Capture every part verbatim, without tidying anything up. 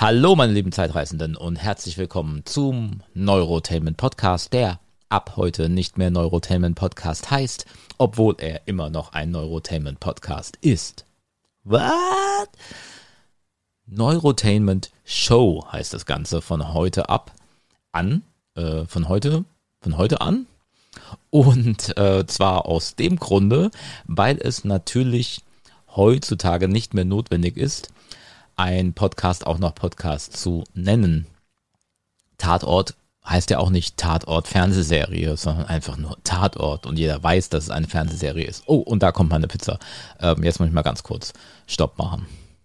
Hallo meine lieben Zeitreisenden und herzlich willkommen zum Neurotainment Podcast, der ab heute nicht mehr Neurotainment Podcast heißt, obwohl er immer noch ein Neurotainment Podcast ist. What? Neurotainment Show heißt das Ganze von heute ab an, äh, von heute, von heute an. Und äh, zwar aus dem Grunde, weil es natürlich heutzutage nicht mehr notwendig ist, ein Podcast auch noch Podcast zu nennen. Tatort heißt ja auch nicht Tatort Fernsehserie, sondern einfach nur Tatort und jeder weiß, dass es eine Fernsehserie ist. Oh, und da kommt meine Pizza. Ähm, jetzt muss ich mal ganz kurz Stopp machen.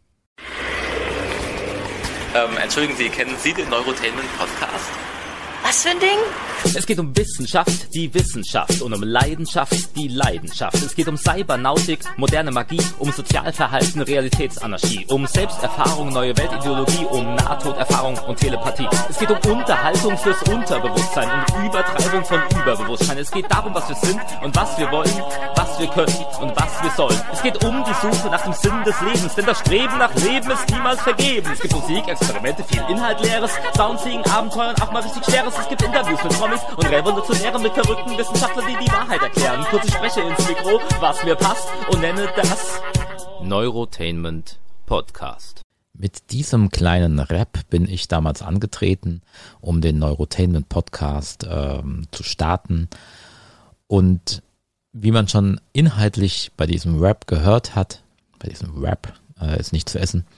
Ähm, entschuldigen Sie, kennen Sie den Neurotainment Podcast? Was für ein Ding? Es geht um Wissenschaft, die Wissenschaft und um Leidenschaft, die Leidenschaft. Es geht um Cybernautik, moderne Magie, um Sozialverhalten, Realitätsanarchie, um Selbsterfahrung, neue Weltideologie, um Nahtoderfahrung und Telepathie. Es geht um Unterhaltung fürs Unterbewusstsein und Übertreibung von Überbewusstsein. Es geht darum, was wir sind und was wir wollen, was wir können und was wir sollen. Es geht um die Suche nach dem Sinn des Lebens, denn das Streben nach Leben ist niemals vergeben. Es gibt Musik, Experimente, viel Inhalt, Leeres, Soundseeing, Abenteuern, auch mal richtig Schweres. Es gibt Interviews mit Promis und Revolutionäre mit verrückten Wissenschaftlern, die die Wahrheit erklären. Kurz, ich spreche ins Mikro, was mir passt und nenne das Neurotainment Podcast. Mit diesem kleinen Rap bin ich damals angetreten, um den Neurotainment Podcast ähm, zu starten. Und wie man schon inhaltlich bei diesem Rap gehört hat, bei diesem Rap äh, ist nicht zu essen,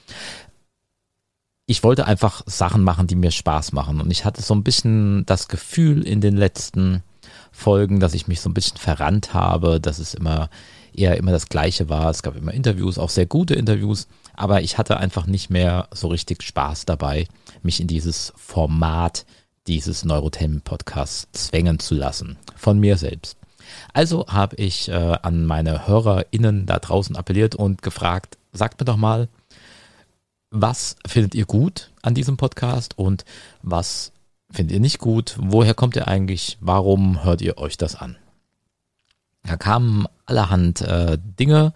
ich wollte einfach Sachen machen, die mir Spaß machen. Und ich hatte so ein bisschen das Gefühl in den letzten Folgen, dass ich mich so ein bisschen verrannt habe, dass es immer eher immer das Gleiche war. Es gab immer Interviews, auch sehr gute Interviews. Aber ich hatte einfach nicht mehr so richtig Spaß dabei, mich in dieses Format dieses Neurotainment Podcasts zwängen zu lassen. Von mir selbst. Also habe ich äh, an meine HörerInnen da draußen appelliert und gefragt, sagt mir doch mal, was findet ihr gut an diesem Podcast und was findet ihr nicht gut? Woher kommt ihr eigentlich? Warum hört ihr euch das an? Da kamen allerhand äh, Dinge.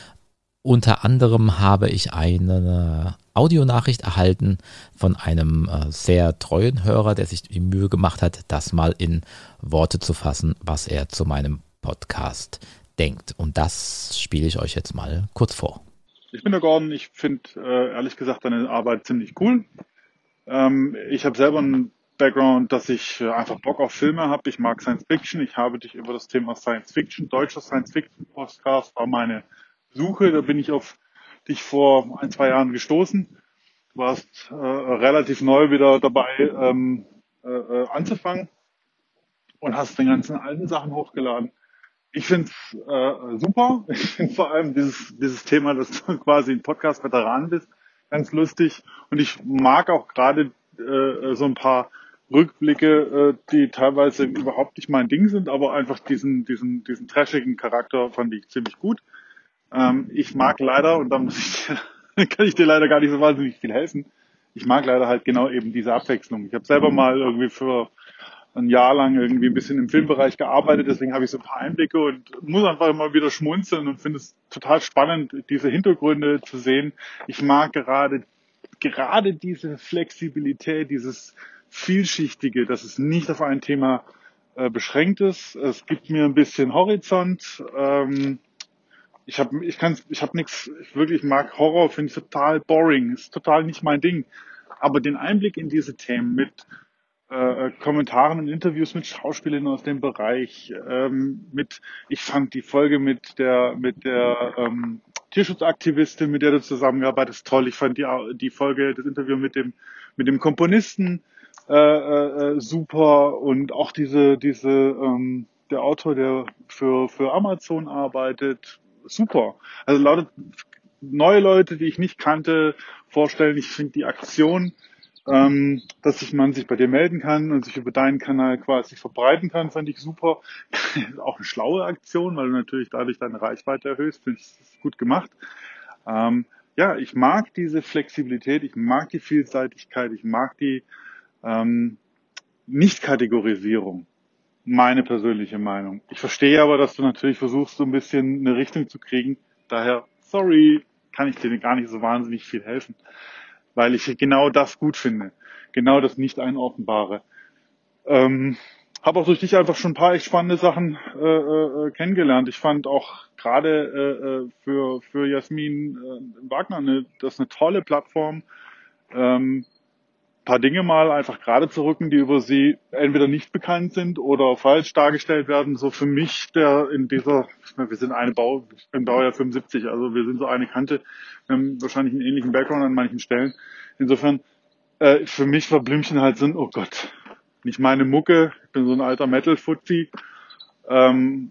Unter anderem habe ich eine Audionachricht erhalten von einem äh, sehr treuen Hörer, der sich die Mühe gemacht hat, das mal in Worte zu fassen, was er zu meinem Podcast denkt. Und das spiele ich euch jetzt mal kurz vor. Ich bin der Gordon, ich finde äh, ehrlich gesagt deine Arbeit ziemlich cool. Ähm, ich habe selber einen Background, dass ich äh, einfach Bock auf Filme habe. Ich mag Science Fiction. Ich habe dich über das Thema Science Fiction, deutscher Science Fiction Podcast war meine Suche. Da bin ich auf dich vor ein, zwei Jahren gestoßen. Du warst äh, relativ neu wieder dabei ähm, äh, anzufangen und hast den ganzen alten Sachen hochgeladen. Ich finde es äh, super. Ich finde vor allem dieses dieses Thema, dass du quasi ein Podcast-Veteran bist, ganz lustig. Und ich mag auch gerade äh, so ein paar Rückblicke, äh, die teilweise überhaupt nicht mein Ding sind, aber einfach diesen diesen diesen trashigen Charakter fand ich ziemlich gut. Ähm, ich mag leider, und da muss ich dir, kann ich dir leider gar nicht so wahnsinnig viel helfen, ich mag leider halt genau eben diese Abwechslung. Ich habe selber mal irgendwie für ein Jahr lang irgendwie ein bisschen im Filmbereich gearbeitet, deswegen habe ich so ein paar Einblicke und muss einfach immer wieder schmunzeln und finde es total spannend, diese Hintergründe zu sehen. Ich mag gerade, gerade diese Flexibilität, dieses Vielschichtige, dass es nicht auf ein Thema äh, beschränkt ist. Es gibt mir ein bisschen Horizont. Ähm, ich habe ich kann, ich habe nichts, ich wirklich mag Horror, finde ich total boring, ist total nicht mein Ding. Aber den Einblick in diese Themen mit Äh, Kommentaren und Interviews mit Schauspielern aus dem Bereich, ähm, mit, ich fand die Folge mit der, mit der ähm, Tierschutzaktivistin, mit der du zusammengearbeitet hast, toll. Ich fand die, die Folge, das Interview mit dem, mit dem Komponisten äh, äh, super und auch diese, diese, ähm, der Autor, der für, für Amazon arbeitet, super. Also lauter neue Leute, die ich nicht kannte, vorstellen. Ich finde die Aktion, ähm, dass sich man sich bei dir melden kann und sich über deinen Kanal quasi verbreiten kann, fand ich super. Auch eine schlaue Aktion, weil du natürlich dadurch deine Reichweite erhöhst, finde ich gut gemacht. Ähm, ja, ich mag diese Flexibilität, ich mag die Vielseitigkeit, ich mag die ähm, Nicht-Kategorisierung. Meine persönliche Meinung. Ich verstehe aber, dass du natürlich versuchst, so ein bisschen eine Richtung zu kriegen. Daher, sorry, kann ich dir gar nicht so wahnsinnig viel helfen. weil ich genau das gut finde. Genau das Nicht-Einordnbare. Ähm, habe auch durch dich einfach schon ein paar echt spannende Sachen äh, äh, kennengelernt. Ich fand auch gerade äh, für für Jasmin äh, Wagner eine, das ist eine tolle Plattform, ähm, paar Dinge mal einfach gerade zu rücken, die über sie entweder nicht bekannt sind oder falsch dargestellt werden. So für mich, der in dieser, ich meine, wir sind eine Bau, ich bin Baujahr fünfundsiebzig, also wir sind so eine Kante, wir haben wahrscheinlich einen ähnlichen Background an manchen Stellen. Insofern, äh, für mich war Blümchen halt so ein, oh Gott, nicht meine Mucke, ich bin so ein alter Metal-Fuzzi. Ähm,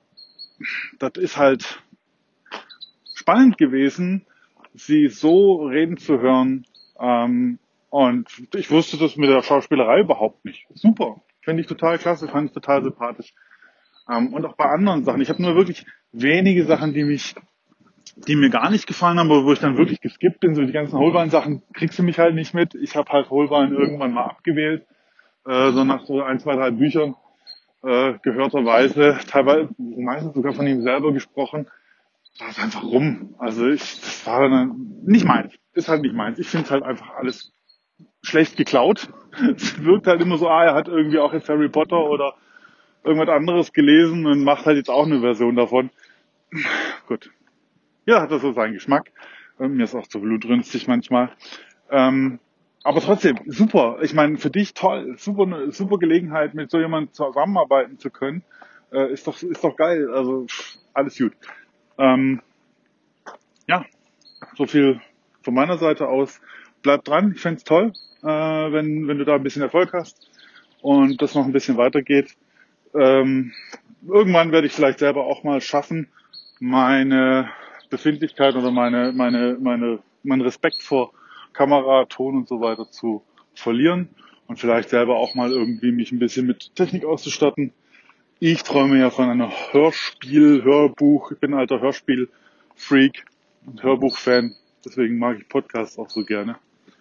das ist halt spannend gewesen, sie so reden zu hören. Ähm, und ich wusste das mit der Schauspielerei überhaupt nicht. Super, finde ich total klasse, fand ich total sympathisch. Ähm, und auch bei anderen Sachen. Ich habe nur wirklich wenige Sachen, die mich, die mir gar nicht gefallen haben, aber wo ich dann wirklich geskippt bin. So die ganzen Holbein-Sachen kriegst du mich halt nicht mit. Ich habe halt Holbein irgendwann mal abgewählt. Äh, so nach so ein, zwei, drei Büchern äh, gehörterweise, teilweise meistens sogar von ihm selber gesprochen, war es einfach rum. Also ich, das war dann nicht meins. Ist halt nicht meins. Ich finde es halt einfach alles schlecht geklaut. Es wirkt halt immer so, ah, er hat irgendwie auch jetzt Harry Potter oder irgendwas anderes gelesen und macht halt jetzt auch eine Version davon. Gut. Ja, hat er so seinen Geschmack. Ähm, mir ist auch zu blutrünstig manchmal. Ähm, Aber trotzdem, super. Ich meine, für dich toll, super, super Gelegenheit, mit so jemandem zusammenarbeiten zu können. Äh, ist doch, ist doch geil. Also, alles gut. Ähm, ja, so viel von meiner Seite aus. Bleib dran. Ich fänd's toll, äh, wenn, wenn du da ein bisschen Erfolg hast und das noch ein bisschen weitergeht. Ähm, irgendwann werde ich vielleicht selber auch mal schaffen, meine Befindlichkeit oder meine, meine, meine, meinen Respekt vor Kamera, Ton und so weiter zu verlieren und vielleicht selber auch mal irgendwie mich ein bisschen mit Technik auszustatten. Ich träume ja von einer Hörspiel, Hörbuch, ich bin ein alter Hörspiel-Freak und Hörbuch-Fan, deswegen mag ich Podcasts auch so gerne.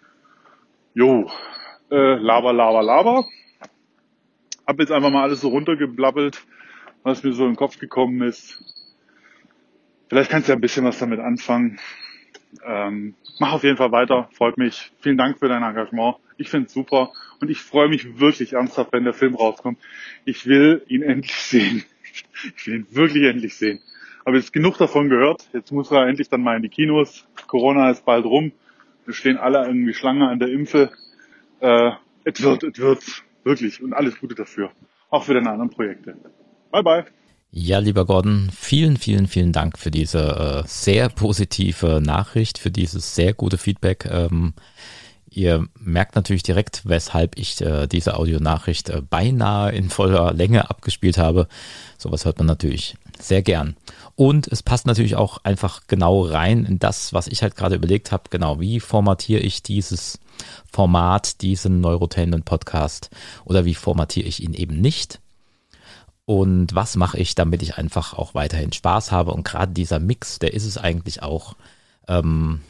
Jo, äh, laber, laber, laber. Hab jetzt einfach mal alles so runtergeblabbelt, was mir so im Kopf gekommen ist. Vielleicht kannst du ja ein bisschen was damit anfangen. Ähm, mach auf jeden Fall weiter, freut mich. Vielen Dank für dein Engagement. Ich finde es super und ich freue mich wirklich ernsthaft, wenn der Film rauskommt. Ich will ihn endlich sehen. Ich will ihn wirklich endlich sehen. Habe jetzt genug davon gehört. Jetzt muss er endlich dann mal in die Kinos. Corona ist bald rum. Wir stehen alle irgendwie Schlange an der Impfe. Äh, es wird, es wird. Wirklich. Und alles Gute dafür. Auch für deine anderen Projekte. Bye, bye. Ja, lieber Gordon, vielen, vielen, vielen Dank für diese äh, sehr positive Nachricht, für dieses sehr gute Feedback. Ähm, ihr merkt natürlich direkt, weshalb ich äh, diese Audionachricht äh, beinahe in voller Länge abgespielt habe. Sowas hört man natürlich sehr gern. Und es passt natürlich auch einfach genau rein in das, was ich halt gerade überlegt habe. Genau, wie formatiere ich dieses Format, diesen Neurotainment-Podcast oder wie formatiere ich ihn eben nicht? Und was mache ich, damit ich einfach auch weiterhin Spaß habe? Und gerade dieser Mix, der ist es eigentlich auch. Ähm,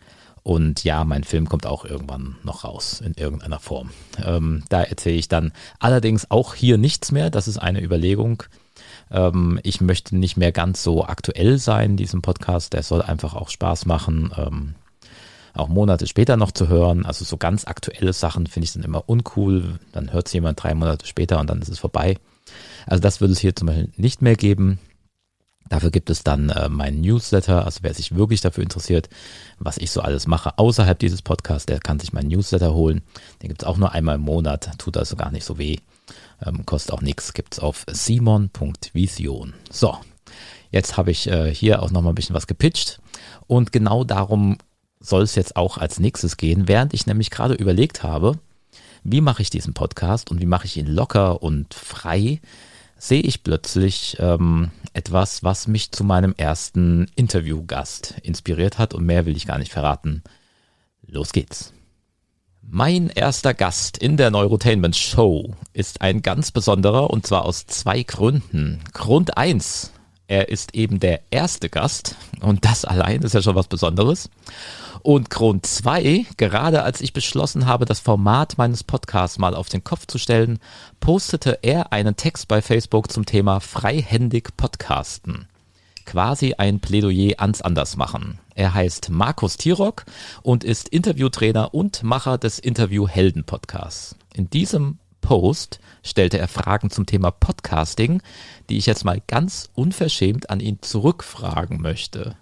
und ja, mein Film kommt auch irgendwann noch raus, in irgendeiner Form. Ähm, da erzähle ich dann allerdings auch hier nichts mehr. Das ist eine Überlegung. Ähm, ich möchte nicht mehr ganz so aktuell sein, diesem Podcast. Der soll einfach auch Spaß machen, ähm, auch Monate später noch zu hören. Also so ganz aktuelle Sachen finde ich dann immer uncool. Dann hört es jemand drei Monate später und dann ist es vorbei. Also das wird es hier zum Beispiel nicht mehr geben. Dafür gibt es dann äh, meinen Newsletter. Also wer sich wirklich dafür interessiert, was ich so alles mache außerhalb dieses Podcasts, der kann sich meinen Newsletter holen. Den gibt es auch nur einmal im Monat, tut also gar nicht so weh. Ähm, kostet auch nichts, gibt es auf simon punkt vision. So, jetzt habe ich äh, hier auch nochmal ein bisschen was gepitcht. Und genau darum soll es jetzt auch als nächstes gehen, während ich nämlich gerade überlegt habe, wie mache ich diesen Podcast und wie mache ich ihn locker und frei, sehe ich plötzlich ähm, etwas, was mich zu meinem ersten Interviewgast inspiriert hat und mehr will ich gar nicht verraten. Los geht's. Mein erster Gast in der Neurotainment Show ist ein ganz besonderer und zwar aus zwei Gründen. Grund eins, er ist eben der erste Gast und das allein ist ja schon was Besonderes. Und Grund zwei, gerade als ich beschlossen habe, das Format meines Podcasts mal auf den Kopf zu stellen, postete er einen Text bei Facebook zum Thema freihändig Podcasten. quasi ein Plädoyer ans Andersmachen. Er heißt Markus Tirok und ist Interviewtrainer und Macher des Interview-Helden-Podcasts. In diesem Post stellte er Fragen zum Thema Podcasting, die ich jetzt mal ganz unverschämt an ihn zurückfragen möchte.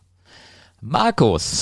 Markus,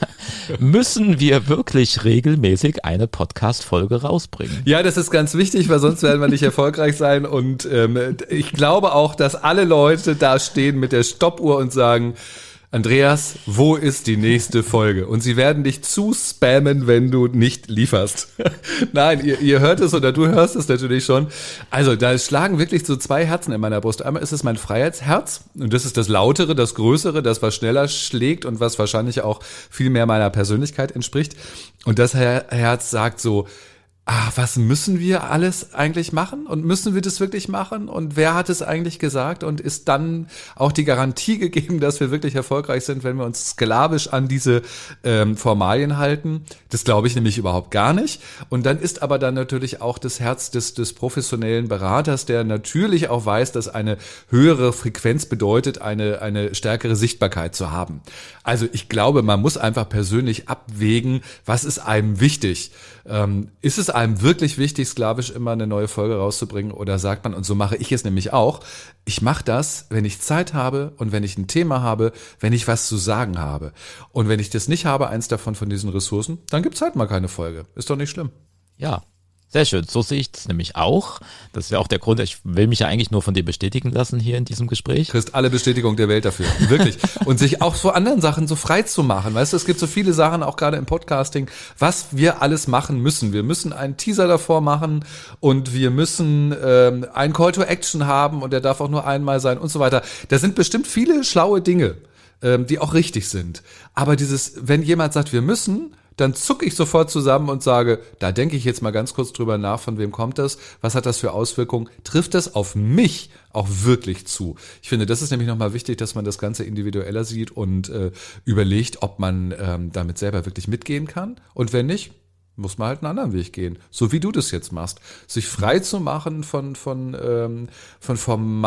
müssen wir wirklich regelmäßig eine Podcast-Folge rausbringen? Ja, das ist ganz wichtig, weil sonst werden wir nicht erfolgreich sein. Und ähm, ich glaube auch, dass alle Leute da stehen mit der Stoppuhr und sagen, Andreas, wo ist die nächste Folge? Und sie werden dich zuspammen, wenn du nicht lieferst. Nein, ihr, ihr hört es oder du hörst es natürlich schon. Also da schlagen wirklich so zwei Herzen in meiner Brust. Einmal ist es mein Freiheitsherz und das ist das Lautere, das Größere, das was schneller schlägt und was wahrscheinlich auch viel mehr meiner Persönlichkeit entspricht. Und das Herz sagt so, ah, was müssen wir alles eigentlich machen? Und müssen wir das wirklich machen? Und wer hat es eigentlich gesagt? Und ist dann auch die Garantie gegeben, dass wir wirklich erfolgreich sind, wenn wir uns sklavisch an diese ähm, Formalien halten? Das glaube ich nämlich überhaupt gar nicht. Und dann ist aber dann natürlich auch das Herz des, des professionellen Beraters, der natürlich auch weiß, dass eine höhere Frequenz bedeutet, eine, eine stärkere Sichtbarkeit zu haben. Also ich glaube, man muss einfach persönlich abwägen, was ist einem wichtig? Ähm, ist es einem wirklich wichtig, sklavisch immer eine neue Folge rauszubringen, oder sagt man, und so mache ich es nämlich auch, ich mache das, wenn ich Zeit habe und wenn ich ein Thema habe, wenn ich was zu sagen habe. Und wenn ich das nicht habe, eins davon von diesen Ressourcen, dann gibt's halt mal keine Folge. Ist doch nicht schlimm. Ja. Sehr schön, so sehe ich es nämlich auch. Das ist ja auch der Grund, ich will mich ja eigentlich nur von dir bestätigen lassen hier in diesem Gespräch. Kriegst alle Bestätigung der Welt dafür, wirklich. Und sich auch vor anderen Sachen so frei zu machen. Weißt du, es gibt so viele Sachen, auch gerade im Podcasting, was wir alles machen müssen. Wir müssen einen Teaser davor machen und wir müssen ähm, einen Call to Action haben und der darf auch nur einmal sein und so weiter. Da sind bestimmt viele schlaue Dinge, ähm, die auch richtig sind. Aber dieses, wenn jemand sagt, wir müssen, dann zucke ich sofort zusammen und sage, da denke ich jetzt mal ganz kurz drüber nach, von wem kommt das, was hat das für Auswirkungen, trifft das auf mich auch wirklich zu? Ich finde, das ist nämlich nochmal wichtig, dass man das Ganze individueller sieht und äh, überlegt, ob man ähm, damit selber wirklich mitgehen kann, und wenn nicht, muss man halt einen anderen Weg gehen, so wie du das jetzt machst, sich frei zu machen von von ähm, von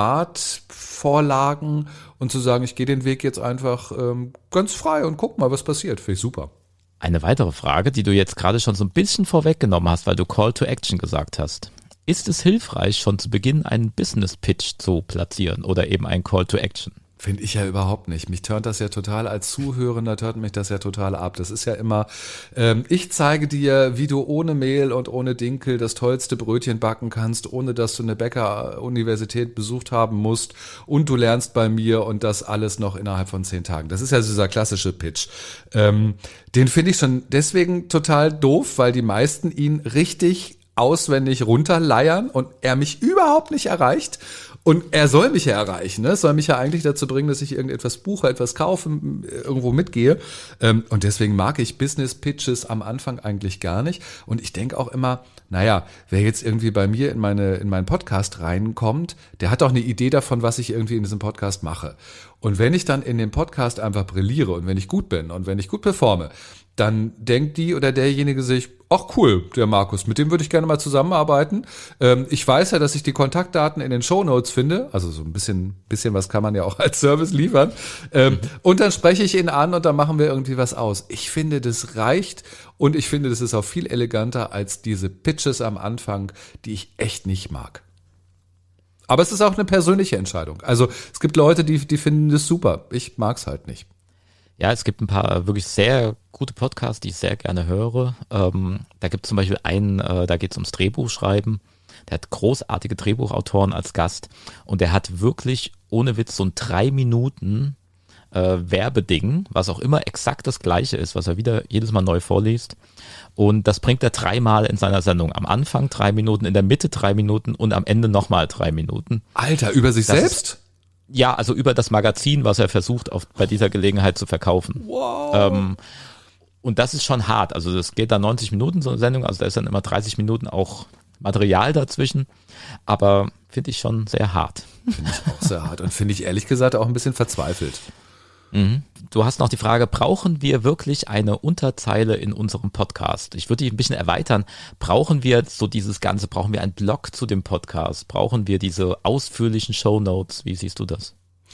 Formatvorlagen und zu sagen, ich gehe den Weg jetzt einfach ähm, ganz frei und guck mal, was passiert. Finde ich super. Eine weitere Frage, die du jetzt gerade schon so ein bisschen vorweggenommen hast, weil du Call to Action gesagt hast. Ist es hilfreich, schon zu Beginn einen Business Pitch zu platzieren oder eben ein Call to Action? Finde ich ja überhaupt nicht. Mich turnt das ja total, als Zuhörender turnt mich das ja total ab. Das ist ja immer, ähm, ich zeige dir, wie du ohne Mehl und ohne Dinkel das tollste Brötchen backen kannst, ohne dass du eine Bäcker-Universität besucht haben musst, und du lernst bei mir, und das alles noch innerhalb von zehn Tagen. Das ist ja dieser klassische Pitch. Ähm, den finde ich schon deswegen total doof, weil die meisten ihn richtig auswendig runterleiern und er mich überhaupt nicht erreicht. Und er soll mich ja erreichen, ne? Es soll mich ja eigentlich dazu bringen, dass ich irgendetwas buche, etwas kaufe, irgendwo mitgehe. Und deswegen mag ich Business-Pitches am Anfang eigentlich gar nicht. Und ich denke auch immer, naja, wer jetzt irgendwie bei mir in meine in meinen Podcast reinkommt, der hat auch eine Idee davon, was ich irgendwie in diesem Podcast mache. Und wenn ich dann in dem Podcast einfach brilliere und wenn ich gut bin und wenn ich gut performe, dann denkt die oder derjenige sich, ach cool, der Markus, mit dem würde ich gerne mal zusammenarbeiten. Ähm, ich weiß ja, dass ich die Kontaktdaten in den Shownotes finde, also so ein bisschen bisschen was kann man ja auch als Service liefern. Ähm, mhm. Und dann spreche ich ihn an und dann machen wir irgendwie was aus. Ich finde, das reicht, und ich finde, das ist auch viel eleganter als diese Pitches am Anfang, die ich echt nicht mag. Aber es ist auch eine persönliche Entscheidung. Also es gibt Leute, die die finden das super. Ich mag's halt nicht. Ja, es gibt ein paar wirklich sehr gute Podcasts, die ich sehr gerne höre. Ähm, da gibt es zum Beispiel einen, äh, da geht es ums Drehbuchschreiben. Der hat großartige Drehbuchautoren als Gast und der hat wirklich ohne Witz so ein drei Minuten äh, Werbeding, was auch immer exakt das Gleiche ist, was er wieder jedes Mal neu vorliest. Und das bringt er dreimal in seiner Sendung. Am Anfang drei Minuten, in der Mitte drei Minuten und am Ende nochmal drei Minuten. Alter, über sich das selbst? Ist, ja, also über das Magazin, was er versucht, auf, bei dieser Gelegenheit zu verkaufen. Wow. Ähm, und das ist schon hart. Also das geht dann neunzig Minuten, so eine Sendung. Also da ist dann immer dreißig Minuten auch Material dazwischen. Aber finde ich schon sehr hart. Finde ich auch sehr hart. Und finde ich ehrlich gesagt auch ein bisschen verzweifelt. Mhm. Du hast noch die Frage, brauchen wir wirklich eine Unterzeile in unserem Podcast? Ich würde die ein bisschen erweitern. Brauchen wir so dieses Ganze, brauchen wir einen Blog zu dem Podcast? Brauchen wir diese ausführlichen Shownotes? Wie siehst du das?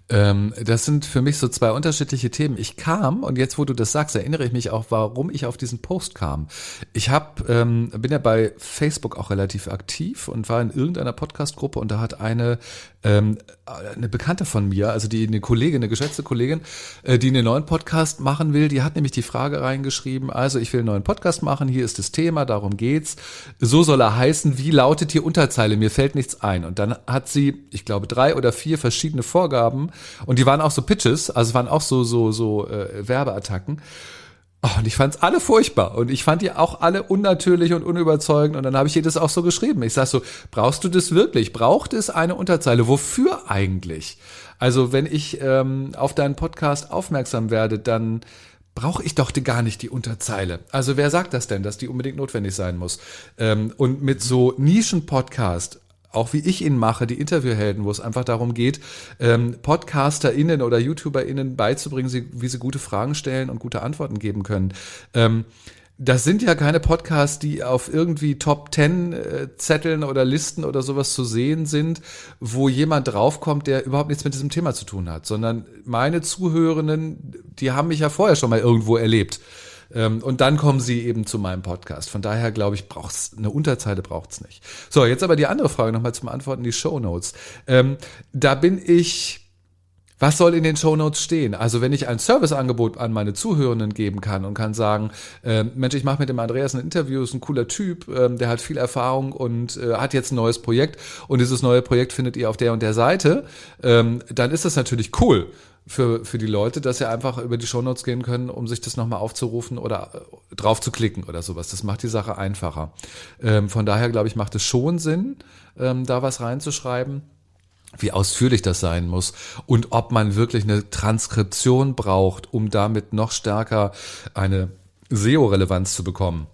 Ähm, das sind für mich so zwei unterschiedliche Themen. Ich kam, und jetzt, wo du das sagst, erinnere ich mich auch, warum ich auf diesen Post kam. Ich hab, ähm, bin ja bei Facebook auch relativ aktiv und war in irgendeiner Podcast-Gruppe und da hat eine ähm, eine Bekannte von mir, also die eine Kollegin, eine geschätzte Kollegin, äh, die einen neuen Podcast machen will, die hat nämlich die Frage reingeschrieben, also ich will einen neuen Podcast machen, hier ist das Thema, darum geht's. So soll er heißen, wie lautet die Unterzeile? Mir fällt nichts ein. Und dann hat sie, ich glaube, drei oder vier verschiedene Vorgaben und die waren auch so Pitches, also waren auch so so so äh, Werbeattacken. Oh, und ich fand's alle furchtbar und ich fand die auch alle unnatürlich und unüberzeugend und dann habe ich ihr das auch so geschrieben. Ich sag so, brauchst du das wirklich? Braucht es eine Unterzeile? Wofür eigentlich? Also wenn ich ähm, auf deinen Podcast aufmerksam werde, dann brauche ich doch gar nicht die Unterzeile. Also wer sagt das denn, dass die unbedingt notwendig sein muss? Ähm, und mit so Nischen-Podcast, auch wie ich ihn mache, die Interviewhelden, wo es einfach darum geht, ähm, PodcasterInnen oder YouTuberInnen beizubringen, sie, wie sie gute Fragen stellen und gute Antworten geben können. Ähm, das sind ja keine Podcasts, die auf irgendwie Top Ten äh, Zetteln oder Listen oder sowas zu sehen sind, wo jemand draufkommt, der überhaupt nichts mit diesem Thema zu tun hat, sondern meine Zuhörenden, die haben mich ja vorher schon mal irgendwo erlebt. Und dann kommen sie eben zu meinem Podcast. Von daher glaube ich, braucht's eine Unterzeile braucht's nicht. So, jetzt aber die andere Frage nochmal zum Antworten, die Shownotes. Ähm, da bin ich, was soll in den Shownotes stehen? Also wenn ich ein Serviceangebot an meine Zuhörenden geben kann und kann sagen, äh, Mensch, ich mache mit dem Andreas ein Interview, ist ein cooler Typ, äh, der hat viel Erfahrung und äh, hat jetzt ein neues Projekt und dieses neue Projekt findet ihr auf der und der Seite, ähm, dann ist das natürlich cool für für die Leute, dass sie einfach über die Shownotes gehen können, um sich das nochmal aufzurufen oder drauf zu klicken oder sowas. Das macht die Sache einfacher. Ähm, von daher, glaube ich, macht es schon Sinn, ähm, da was reinzuschreiben, wie ausführlich das sein muss und ob man wirklich eine Transkription braucht, um damit noch stärker eine S E O-Relevanz zu bekommen.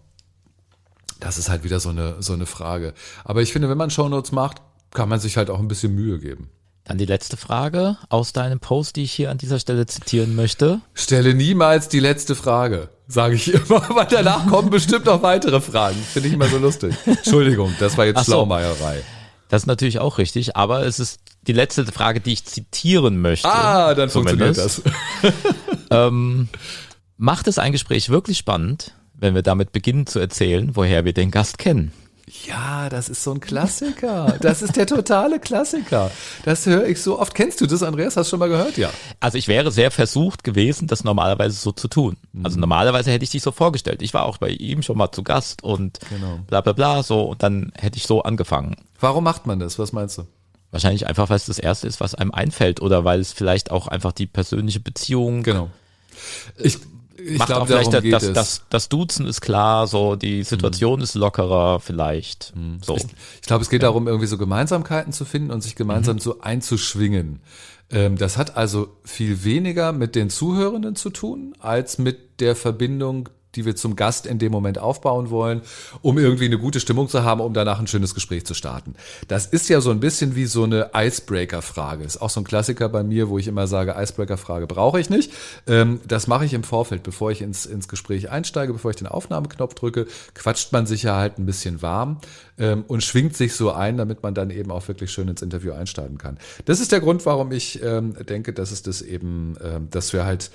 Das ist halt wieder so eine so eine Frage. Aber ich finde, wenn man Shownotes macht, kann man sich halt auch ein bisschen Mühe geben. Dann die letzte Frage aus deinem Post, die ich hier an dieser Stelle zitieren möchte. Stelle niemals die letzte Frage, sage ich immer, weil danach kommen bestimmt noch weitere Fragen. Finde ich immer so lustig. Entschuldigung, das war jetzt Ach so. Schlaumeierei. Das ist natürlich auch richtig, aber es ist die letzte Frage, die ich zitieren möchte. Ah, dann funktioniert das. ähm, macht es ein Gespräch wirklich spannend, wenn wir damit beginnen zu erzählen, woher wir den Gast kennen? Ja, das ist so ein Klassiker. Das ist der totale Klassiker. Das höre ich so oft. Kennst du das, Andreas? Hast du schon mal gehört? Ja. Also ich wäre sehr versucht gewesen, das normalerweise so zu tun. Mhm. Also normalerweise hätte ich dich so vorgestellt. Ich war auch bei ihm schon mal zu Gast und genau. bla bla bla so und dann hätte ich so angefangen. Warum macht man das? Was meinst du? Wahrscheinlich einfach, weil es das Erste ist, was einem einfällt oder weil es vielleicht auch einfach die persönliche Beziehung genau. Ich Ich macht glaub, auch vielleicht darum das, geht das, das, das Duzen ist klar, so die Situation mhm. ist lockerer vielleicht. Mhm. So. Ich, ich glaube, es geht ja. darum, irgendwie so Gemeinsamkeiten zu finden und sich gemeinsam mhm. so einzuschwingen. Ähm, das hat also viel weniger mit den Zuhörenden zu tun, als mit der Verbindung, die wir zum Gast in dem Moment aufbauen wollen, um irgendwie eine gute Stimmung zu haben, um danach ein schönes Gespräch zu starten. Das ist ja so ein bisschen wie so eine Icebreaker-Frage. Ist auch so ein Klassiker bei mir, wo ich immer sage, Icebreaker-Frage brauche ich nicht. Ähm, das mache ich im Vorfeld, bevor ich ins, ins Gespräch einsteige, bevor ich den Aufnahmeknopf drücke, quatscht man sich ja halt ein bisschen warm ähm, und schwingt sich so ein, damit man dann eben auch wirklich schön ins Interview einsteigen kann. Das ist der Grund, warum ich ähm, denke, dass es das eben, ähm, dass wir halt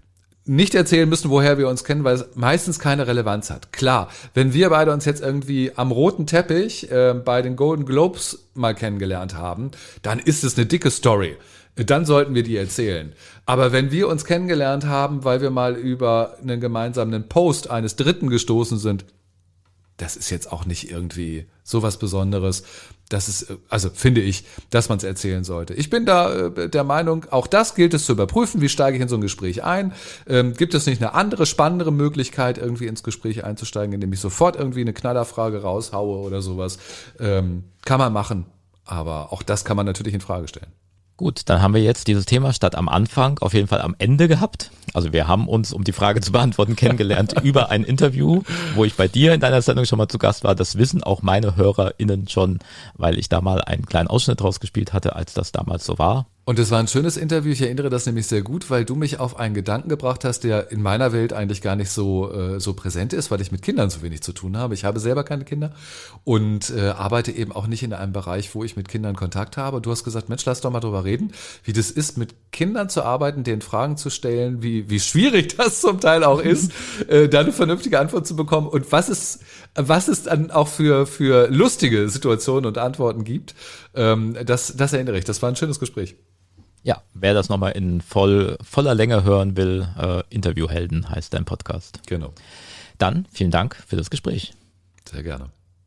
nicht erzählen müssen, woher wir uns kennen, weil es meistens keine Relevanz hat. Klar, wenn wir beide uns jetzt irgendwie am roten Teppich äh, bei den Golden Globes mal kennengelernt haben, dann ist es eine dicke Story. Dann sollten wir die erzählen. Aber wenn wir uns kennengelernt haben, weil wir mal über einen gemeinsamen Post eines Dritten gestoßen sind, das ist jetzt auch nicht irgendwie sowas Besonderes. Das ist, also finde ich, dass man es erzählen sollte. Ich bin da äh, der Meinung, auch das gilt es zu überprüfen. Wie steige ich in so ein Gespräch ein? Ähm, gibt es nicht eine andere, spannendere Möglichkeit, irgendwie ins Gespräch einzusteigen, indem ich sofort irgendwie eine Knallerfrage raushaue oder sowas? Ähm, kann man machen, aber auch das kann man natürlich in Frage stellen. Gut, dann haben wir jetzt dieses Thema statt am Anfang auf jeden Fall am Ende gehabt. Also wir haben uns, um die Frage zu beantworten, kennengelernt über ein Interview, wo ich bei dir in deiner Sendung schon mal zu Gast war. Das wissen auch meine HörerInnen schon, weil ich da mal einen kleinen Ausschnitt rausgespielt hatte, als das damals so war. Und es war ein schönes Interview, ich erinnere das nämlich sehr gut, weil du mich auf einen Gedanken gebracht hast, der in meiner Welt eigentlich gar nicht so, äh, so präsent ist, weil ich mit Kindern so wenig zu tun habe. Ich habe selber keine Kinder und äh, arbeite eben auch nicht in einem Bereich, wo ich mit Kindern Kontakt habe. Du hast gesagt, Mensch, lass doch mal drüber reden, wie das ist, mit Kindern zu arbeiten, denen Fragen zu stellen, wie, wie schwierig das zum Teil auch ist, äh, da eine vernünftige Antwort zu bekommen und was es, was es dann auch für, für lustige Situationen und Antworten gibt. Ähm, das, das erinnere ich. Das war ein schönes Gespräch. Ja, wer das nochmal in voll, voller Länge hören will, äh, Interviewhelden heißt dein Podcast. Genau. Dann vielen Dank für das Gespräch. Sehr gerne.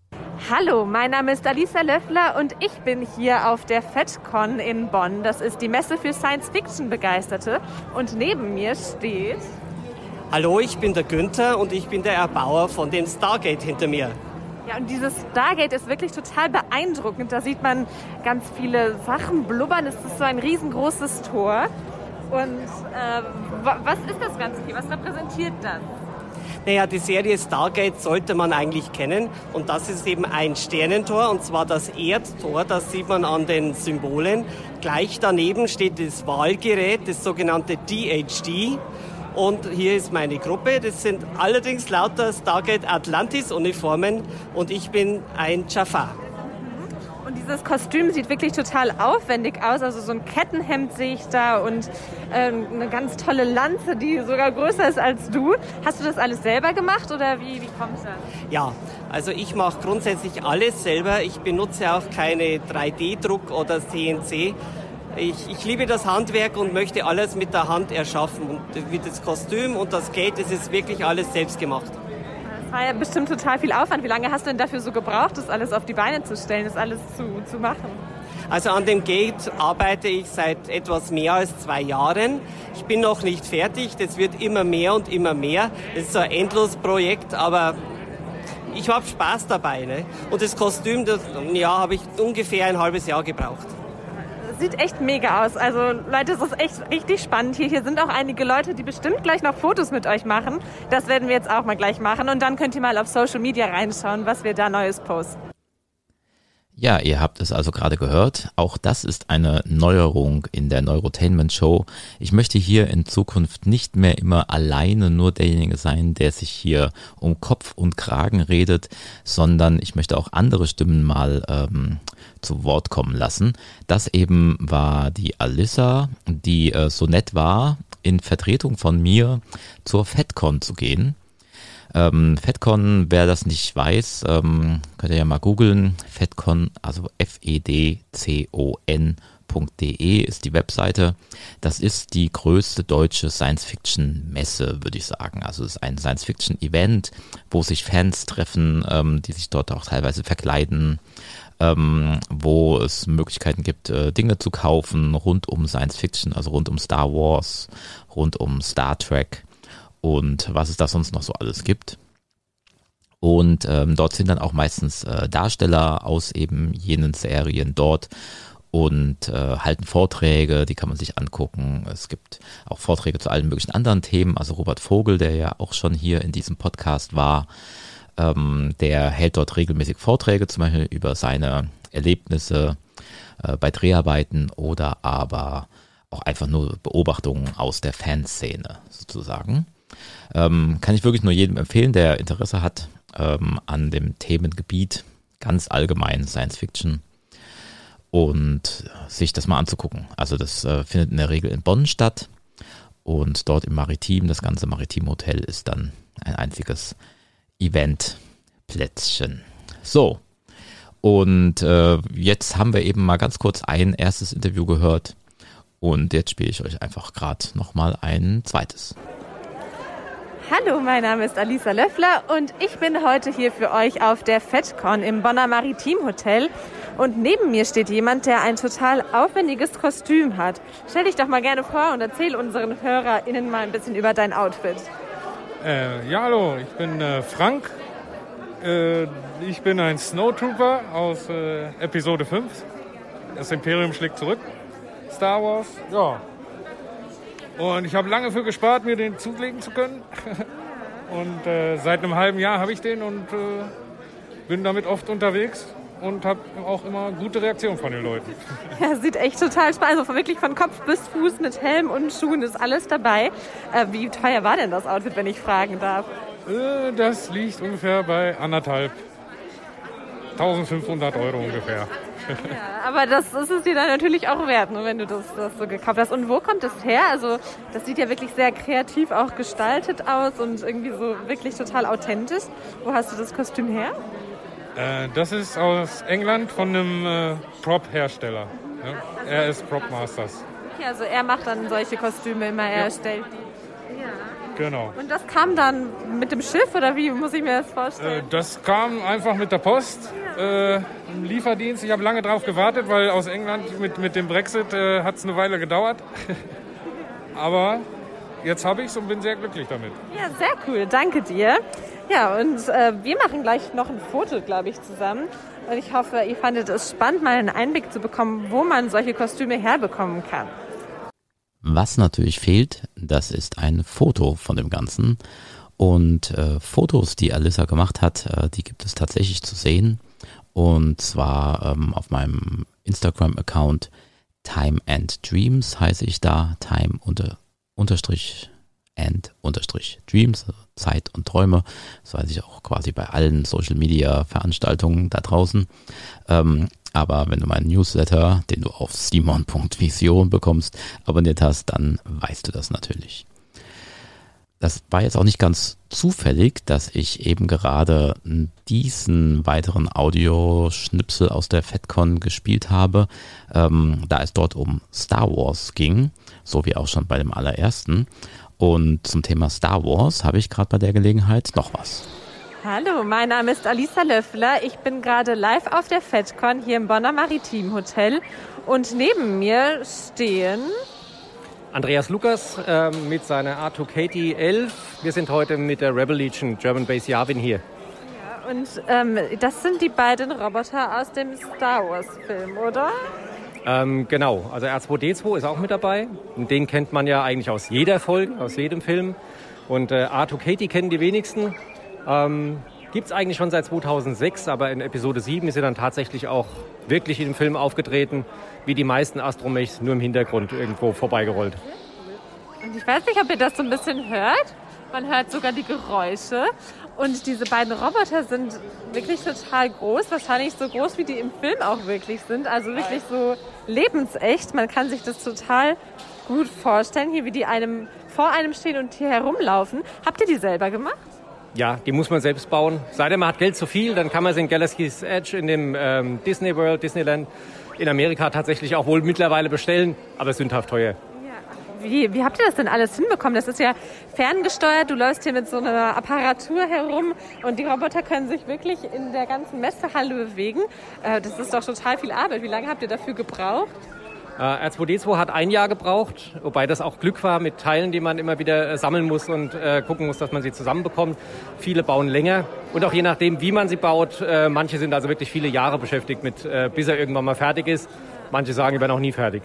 Hallo, mein Name ist Alisa Löffler und ich bin hier auf der FedCon in Bonn. Das ist die Messe für Science-Fiction-Begeisterte. Und neben mir steht... Hallo, ich bin der Günther und ich bin der Erbauer von dem Stargate hinter mir. Ja, und dieses Stargate ist wirklich total beeindruckend. Da sieht man ganz viele Sachen blubbern. Es ist so ein riesengroßes Tor. Und äh, was ist das Ganze hier? Was repräsentiert das? Naja, die Serie Stargate sollte man eigentlich kennen. Und das ist eben ein Sternentor, und zwar das Erdtor. Das sieht man an den Symbolen. Gleich daneben steht das Wahlgerät, das sogenannte D H D. Und hier ist meine Gruppe. Das sind allerdings lauter Stargate Atlantis Uniformen und ich bin ein Jafar. Und dieses Kostüm sieht wirklich total aufwendig aus. Also so ein Kettenhemd sehe ich da und äh, eine ganz tolle Lanze, die sogar größer ist als du. Hast du das alles selber gemacht oder wie, wie kommt das? Ja, also ich mache grundsätzlich alles selber. Ich benutze auch keine drei D Druck oder C N C. Ich, ich liebe das Handwerk und möchte alles mit der Hand erschaffen. Und wie das Kostüm und das Gate, das ist wirklich alles selbst gemacht. Das war ja bestimmt total viel Aufwand. Wie lange hast du denn dafür so gebraucht, das alles auf die Beine zu stellen, das alles zu, zu machen? Also an dem Gate arbeite ich seit etwas mehr als zwei Jahren. Ich bin noch nicht fertig, das wird immer mehr und immer mehr. Das ist so ein Endlosprojekt, aber ich habe Spaß dabei. Ne? Und das Kostüm, das ja, habe ich ungefähr ein halbes Jahr gebraucht. Sieht echt mega aus. Also Leute, es ist echt richtig spannend hier. Hier sind auch einige Leute, die bestimmt gleich noch Fotos mit euch machen. Das werden wir jetzt auch mal gleich machen. Und dann könnt ihr mal auf Social Media reinschauen, was wir da Neues posten. Ja, ihr habt es also gerade gehört. Auch das ist eine Neuerung in der Neurotainment Show. Ich möchte hier in Zukunft nicht mehr immer alleine nur derjenige sein, der sich hier um Kopf und Kragen redet, sondern ich möchte auch andere Stimmen mal ähm, zu Wort kommen lassen. Das eben war die Alisa, die äh, so nett war, in Vertretung von mir zur FedCon zu gehen. Ähm, FedCon, wer das nicht weiß, ähm, könnt ihr ja mal googeln. FedCon, also F E D C O N punkt D E ist die Webseite. Das ist die größte deutsche Science-Fiction-Messe, würde ich sagen. Also es ist ein Science-Fiction-Event, wo sich Fans treffen, ähm, die sich dort auch teilweise verkleiden, ähm, wo es Möglichkeiten gibt, äh, Dinge zu kaufen rund um Science-Fiction, also rund um Star Wars, rund um Star Trek. Und was es da sonst noch so alles gibt. Und ähm, dort sind dann auch meistens äh, Darsteller aus eben jenen Serien dort und äh, halten Vorträge, die kann man sich angucken. Es gibt auch Vorträge zu allen möglichen anderen Themen. Also Robert Vogel, der ja auch schon hier in diesem Podcast war, ähm, der hält dort regelmäßig Vorträge, zum Beispiel über seine Erlebnisse äh, bei Dreharbeiten oder aber auch einfach nur Beobachtungen aus der Fanszene sozusagen. Ähm, kann ich wirklich nur jedem empfehlen, der Interesse hat ähm, an dem Themengebiet, ganz allgemein Science Fiction, und sich das mal anzugucken. Also das äh, findet in der Regel in Bonn statt und dort im Maritim, das ganze Maritim Hotel ist dann ein einziges Eventplätzchen. So, und äh, jetzt haben wir eben mal ganz kurz ein erstes Interview gehört und jetzt spiele ich euch einfach gerade nochmal ein zweites. Hallo, mein Name ist Alisa Löffler und ich bin heute hier für euch auf der FedCon im Bonner Maritim Hotel. Und neben mir steht jemand, der ein total aufwendiges Kostüm hat. Stell dich doch mal gerne vor und erzähl unseren HörerInnen mal ein bisschen über dein Outfit. Äh, ja, hallo, ich bin äh, Frank. Äh, ich bin ein Snowtrooper aus äh, Episode fünf. Das Imperium schlägt zurück. Star Wars, ja. Und ich habe lange für gespart, mir den zulegen zu können. Und äh, seit einem halben Jahr habe ich den und äh, bin damit oft unterwegs. und habe auch immer gute Reaktionen von den Leuten. Ja, sieht echt total spannend. Also wirklich von Kopf bis Fuß mit Helm und Schuhen ist alles dabei. Äh, wie teuer war denn das Outfit, wenn ich fragen darf? Äh, das liegt ungefähr bei anderthalb, eintausendfünfhundert Euro ungefähr. Ja, aber das ist es dir dann natürlich auch wert, ne, wenn du das, das so gekauft hast. Und wo kommt das her? Also das sieht ja wirklich sehr kreativ auch gestaltet aus und irgendwie so wirklich total authentisch. Wo hast du das Kostüm her? Äh, das ist aus England von einem äh, Prop-Hersteller. Ne? Er ist Prop Masters. Okay, also er macht dann solche Kostüme immer, er ja. stellt die. Ja. Genau. Und das kam dann mit dem Schiff oder wie muss ich mir das vorstellen? Äh, das kam einfach mit der Post, äh, im Lieferdienst. Ich habe lange drauf gewartet, weil aus England mit, mit dem Brexit äh, hat es eine Weile gedauert. Aber jetzt habe ich es und bin sehr glücklich damit. Ja, sehr cool. Danke dir. Ja, und äh, wir machen gleich noch ein Foto, glaube ich, zusammen. Und ich hoffe, ihr fandet es spannend, mal einen Einblick zu bekommen, wo man solche Kostüme herbekommen kann. Was natürlich fehlt, das ist ein Foto von dem Ganzen. Und äh, Fotos, die Alyssa gemacht hat, äh, die gibt es tatsächlich zu sehen. Und zwar ähm, auf meinem Instagram-Account Time and Dreams heiße ich da. Time unter, unterstrich and unterstrich Dreams, also Zeit und Träume. Das weiß ich auch quasi bei allen Social-Media-Veranstaltungen da draußen. Ähm, Aber wenn du meinen Newsletter, den du auf simon punkt vision bekommst, abonniert hast, dann weißt du das natürlich. Das war jetzt auch nicht ganz zufällig, dass ich eben gerade diesen weiteren Audioschnipsel aus der FedCon gespielt habe, ähm, da es dort um Star Wars ging, so wie auch schon bei dem allerersten. Und zum Thema Star Wars habe ich gerade bei der Gelegenheit noch was. Hallo, mein Name ist Alissa Löffler. Ich bin gerade live auf der FedCon hier im Bonner Maritim Hotel und neben mir stehen Andreas Lukas äh, mit seiner A zwei K T elf. Wir sind heute mit der Rebel Legion German Base Yavin hier. Ja, und ähm, das sind die beiden Roboter aus dem Star Wars Film, oder? Ähm, genau, also R zwei D zwei ist auch mit dabei. Und den kennt man ja eigentlich aus jeder Folge, aus jedem Film. Und äh, A zwei K T kennen die wenigsten. Ähm, gibt es eigentlich schon seit zweitausendsechs, aber in Episode sieben ist er dann tatsächlich auch wirklich in dem Film aufgetreten, wie die meisten Astromechs, nur im Hintergrund irgendwo vorbeigerollt. Und ich weiß nicht, ob ihr das so ein bisschen hört. Man hört sogar die Geräusche. Und diese beiden Roboter sind wirklich total groß, wahrscheinlich so groß, wie die im Film auch wirklich sind. Also wirklich so lebensecht. Man kann sich das total gut vorstellen, hier wie die einem vor einem stehen und hier herumlaufen. Habt ihr die selber gemacht? Ja, die muss man selbst bauen. Sei denn, man hat Geld zu viel, dann kann man sie in Galaxy's Edge in dem ähm, Disney World, Disneyland in Amerika tatsächlich auch wohl mittlerweile bestellen, aber sündhaft teuer. Wie, wie habt ihr das denn alles hinbekommen? Das ist ja ferngesteuert, du läufst hier mit so einer Apparatur herum und die Roboter können sich wirklich in der ganzen Messehalle bewegen. Äh, das ist doch total viel Arbeit. Wie lange habt ihr dafür gebraucht? Äh, R zwei D zwei hat ein Jahr gebraucht, wobei das auch Glück war mit Teilen, die man immer wieder äh, sammeln muss und äh, gucken muss, dass man sie zusammenbekommt. Viele bauen länger und auch je nachdem, wie man sie baut. Äh, manche sind also wirklich viele Jahre beschäftigt, mit, äh, bis er irgendwann mal fertig ist. Manche sagen, wir werden auch nie fertig.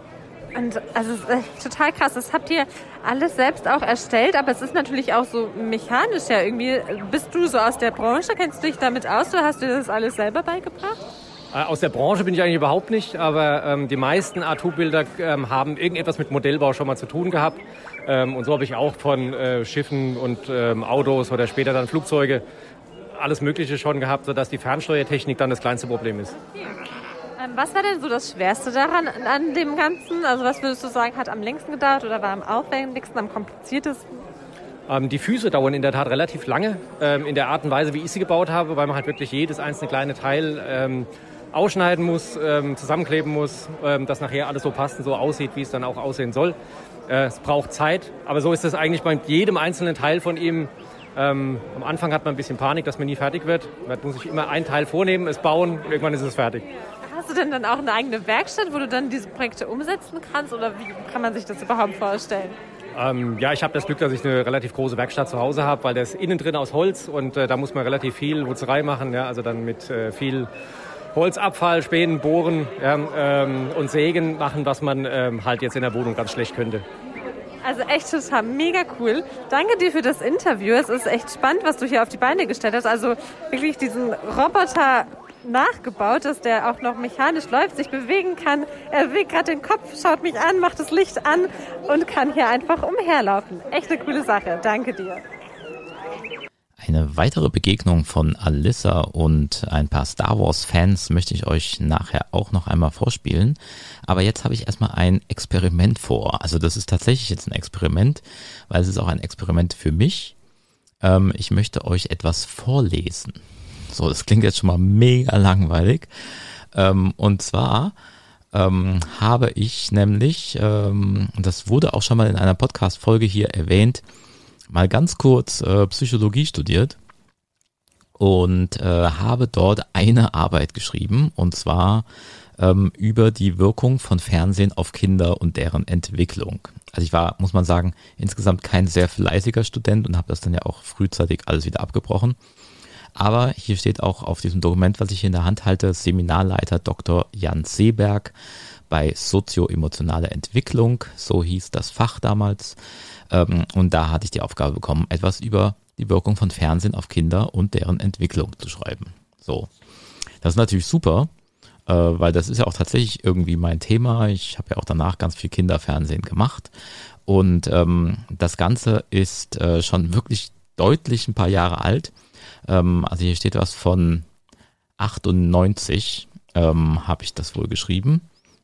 Und also es ist echt total krass. Das habt ihr alles selbst auch erstellt, aber es ist natürlich auch so mechanisch ja irgendwie. Bist du so aus der Branche? Kennst du dich damit aus oder hast du das alles selber beigebracht? Aus der Branche bin ich eigentlich überhaupt nicht, aber ähm, die meisten A zwei Bilder ähm, haben irgendetwas mit Modellbau schon mal zu tun gehabt. Ähm, und so habe ich auch von äh, Schiffen und ähm, Autos oder später dann Flugzeuge alles Mögliche schon gehabt, sodass die Fernsteuertechnik dann das kleinste Problem ist. Ähm, was war denn so das Schwerste daran, an dem Ganzen? Also was würdest du sagen, hat am längsten gedauert oder war am aufwendigsten, am kompliziertesten? Ähm, die Füße dauern in der Tat relativ lange, ähm, in der Art und Weise, wie ich sie gebaut habe, weil man halt wirklich jedes einzelne kleine Teil ähm, ausschneiden muss, ähm, zusammenkleben muss, ähm, dass nachher alles so passt und so aussieht, wie es dann auch aussehen soll. Äh, es braucht Zeit, aber so ist es eigentlich bei jedem einzelnen Teil von ihm. Ähm, am Anfang hat man ein bisschen Panik, dass man nie fertig wird. Man muss sich immer ein Teil vornehmen, es bauen, irgendwann ist es fertig. Hast du denn dann auch eine eigene Werkstatt, wo du dann diese Projekte umsetzen kannst oder wie kann man sich das überhaupt vorstellen? Ähm, ja, ich habe das Glück, dass ich eine relativ große Werkstatt zu Hause habe, weil das innen drin aus Holz und äh, da muss man relativ viel Wutzerei machen, ja, also dann mit äh, viel Holzabfall, Spänen, Bohren ja, ähm, und Sägen machen, was man ähm, halt jetzt in der Wohnung ganz schlecht könnte. Also echt total mega cool. Danke dir für das Interview. Es ist echt spannend, was du hier auf die Beine gestellt hast. Also wirklich diesen Roboter nachgebaut, dass der auch noch mechanisch läuft, sich bewegen kann. Er bewegt gerade den Kopf, schaut mich an, macht das Licht an und kann hier einfach umherlaufen. Echt eine coole Sache. Danke dir. Eine weitere Begegnung von Alyssa und ein paar Star Wars Fans möchte ich euch nachher auch noch einmal vorspielen. Aber jetzt habe ich erstmal ein Experiment vor. Also das ist tatsächlich jetzt ein Experiment, weil es ist auch ein Experiment für mich. Ähm, ich möchte euch etwas vorlesen. So, das klingt jetzt schon mal mega langweilig. Ähm, und zwar ähm, habe ich nämlich, ähm, und das wurde auch schon mal in einer Podcast-Folge hier erwähnt, mal ganz kurz äh, Psychologie studiert und äh, habe dort eine Arbeit geschrieben, und zwar ähm, über die Wirkung von Fernsehen auf Kinder und deren Entwicklung. Also ich war, muss man sagen, insgesamt kein sehr fleißiger Student und habe das dann ja auch frühzeitig alles wieder abgebrochen. Aber hier steht auch auf diesem Dokument, was ich hier in der Hand halte, Seminarleiter Doktor Jan Seeberg bei sozioemotionale Entwicklung, so hieß das Fach damals. Und da hatte ich die Aufgabe bekommen, etwas über die Wirkung von Fernsehen auf Kinder und deren Entwicklung zu schreiben. So, das ist natürlich super, weil das ist ja auch tatsächlich irgendwie mein Thema. Ich habe ja auch danach ganz viel Kinderfernsehen gemacht und ähm, das Ganze ist äh, schon wirklich deutlich ein paar Jahre alt. Ähm, also hier steht was von achtundneunzig, ähm, habe ich das wohl geschrieben.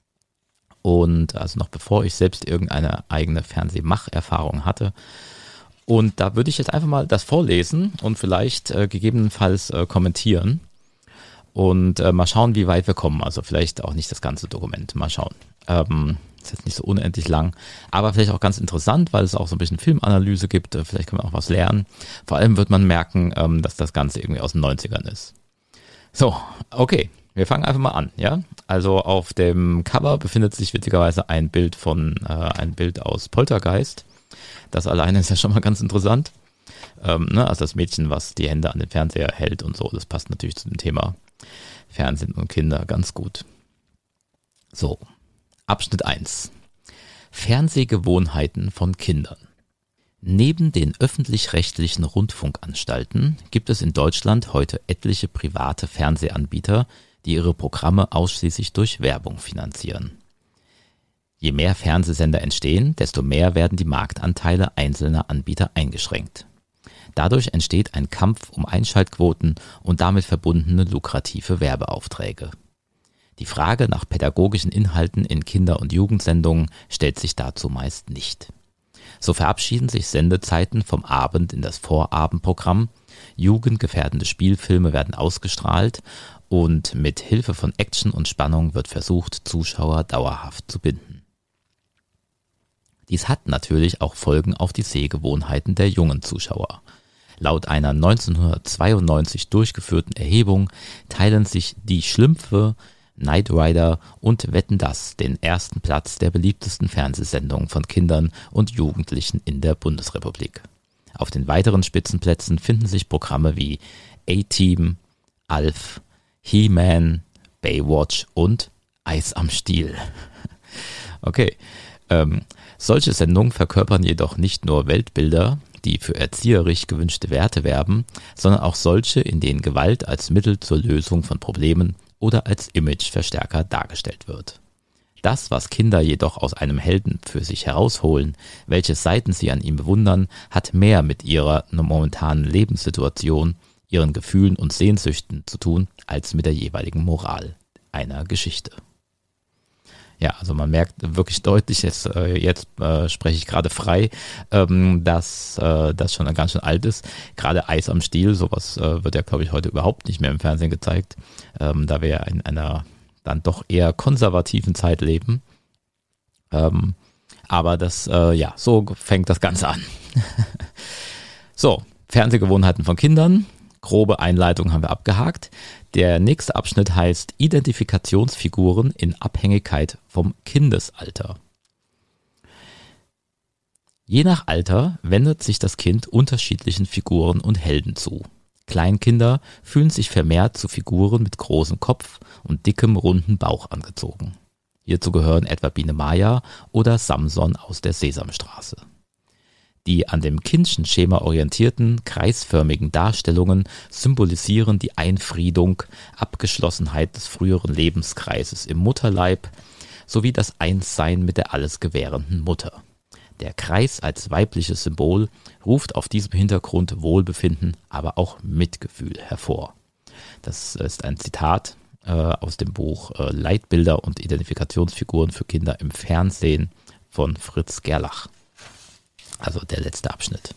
Und also noch bevor ich selbst irgendeine eigene Fernsehmacherfahrung hatte. Und da würde ich jetzt einfach mal das vorlesen und vielleicht äh, gegebenenfalls äh, kommentieren und äh, mal schauen, wie weit wir kommen. Also vielleicht auch nicht das ganze Dokument, mal schauen. Ähm, ist jetzt nicht so unendlich lang, aber vielleicht auch ganz interessant, weil es auch so ein bisschen Filmanalyse gibt. Äh, vielleicht kann man auch was lernen. Vor allem wird man merken, ähm, dass das Ganze irgendwie aus den neunzigern ist. So, okay. Wir fangen einfach mal an, ja. Also auf dem Cover befindet sich witzigerweise ein Bild von, äh, ein Bild aus Poltergeist. Das alleine ist ja schon mal ganz interessant. Ähm, ne? Also das Mädchen, was die Hände an den Fernseher hält und so, das passt natürlich zu dem Thema Fernsehen und Kinder ganz gut. So, Abschnitt eins. Fernsehgewohnheiten von Kindern. Neben den öffentlich-rechtlichen Rundfunkanstalten gibt es in Deutschland heute etliche private Fernsehanbieter, die ihre Programme ausschließlich durch Werbung finanzieren. Je mehr Fernsehsender entstehen, desto mehr werden die Marktanteile einzelner Anbieter eingeschränkt. Dadurch entsteht ein Kampf um Einschaltquoten und damit verbundene lukrative Werbeaufträge. Die Frage nach pädagogischen Inhalten in Kinder- und Jugendsendungen stellt sich dazu meist nicht. So verabschieden sich Sendezeiten vom Abend in das Vorabendprogramm, jugendgefährdende Spielfilme werden ausgestrahlt und mit Hilfe von Action und Spannung wird versucht, Zuschauer dauerhaft zu binden. Dies hat natürlich auch Folgen auf die Sehgewohnheiten der jungen Zuschauer. Laut einer neunzehnhundertzweiundneunzig durchgeführten Erhebung teilen sich die Schlümpfe, Knight Rider und Wetten, dass den ersten Platz der beliebtesten Fernsehsendungen von Kindern und Jugendlichen in der Bundesrepublik. Auf den weiteren Spitzenplätzen finden sich Programme wie A-Team, Alf, He-Man, Baywatch und Eis am Stiel. Okay, ähm, solche Sendungen verkörpern jedoch nicht nur Weltbilder, die für erzieherisch gewünschte Werte werben, sondern auch solche, in denen Gewalt als Mittel zur Lösung von Problemen oder als Imageverstärker dargestellt wird. Das, was Kinder jedoch aus einem Helden für sich herausholen, welche Seiten sie an ihm bewundern, hat mehr mit ihrer momentanen Lebenssituation, ihren Gefühlen und Sehnsüchten zu tun, als mit der jeweiligen Moral einer Geschichte. Ja, also man merkt wirklich deutlich, jetzt, äh, jetzt äh, spreche ich gerade frei, ähm, dass äh, das schon ganz schön alt ist. Gerade Eis am Stiel, sowas äh, wird ja, glaube ich, heute überhaupt nicht mehr im Fernsehen gezeigt, ähm, da wir ja in einer dann doch eher konservativen Zeit leben. Ähm, aber das, äh, ja, so fängt das Ganze an. So, Fernsehgewohnheiten von Kindern. Grobe Einleitung haben wir abgehakt. Der nächste Abschnitt heißt Identifikationsfiguren in Abhängigkeit vom Kindesalter. Je nach Alter wendet sich das Kind unterschiedlichen Figuren und Helden zu. Kleinkinder fühlen sich vermehrt zu Figuren mit großem Kopf und dickem, runden Bauch angezogen. Hierzu gehören etwa Biene Maya oder Samson aus der Sesamstraße. Die an dem Kindschen Schema orientierten, kreisförmigen Darstellungen symbolisieren die Einfriedung, Abgeschlossenheit des früheren Lebenskreises im Mutterleib sowie das Einssein mit der alles gewährenden Mutter. Der Kreis als weibliches Symbol ruft auf diesem Hintergrund Wohlbefinden, aber auch Mitgefühl hervor. Das ist ein Zitat äh, aus dem Buch äh, Leitbilder und Identifikationsfiguren für Kinder im Fernsehen von Fritz Gerlach. Also der letzte Abschnitt.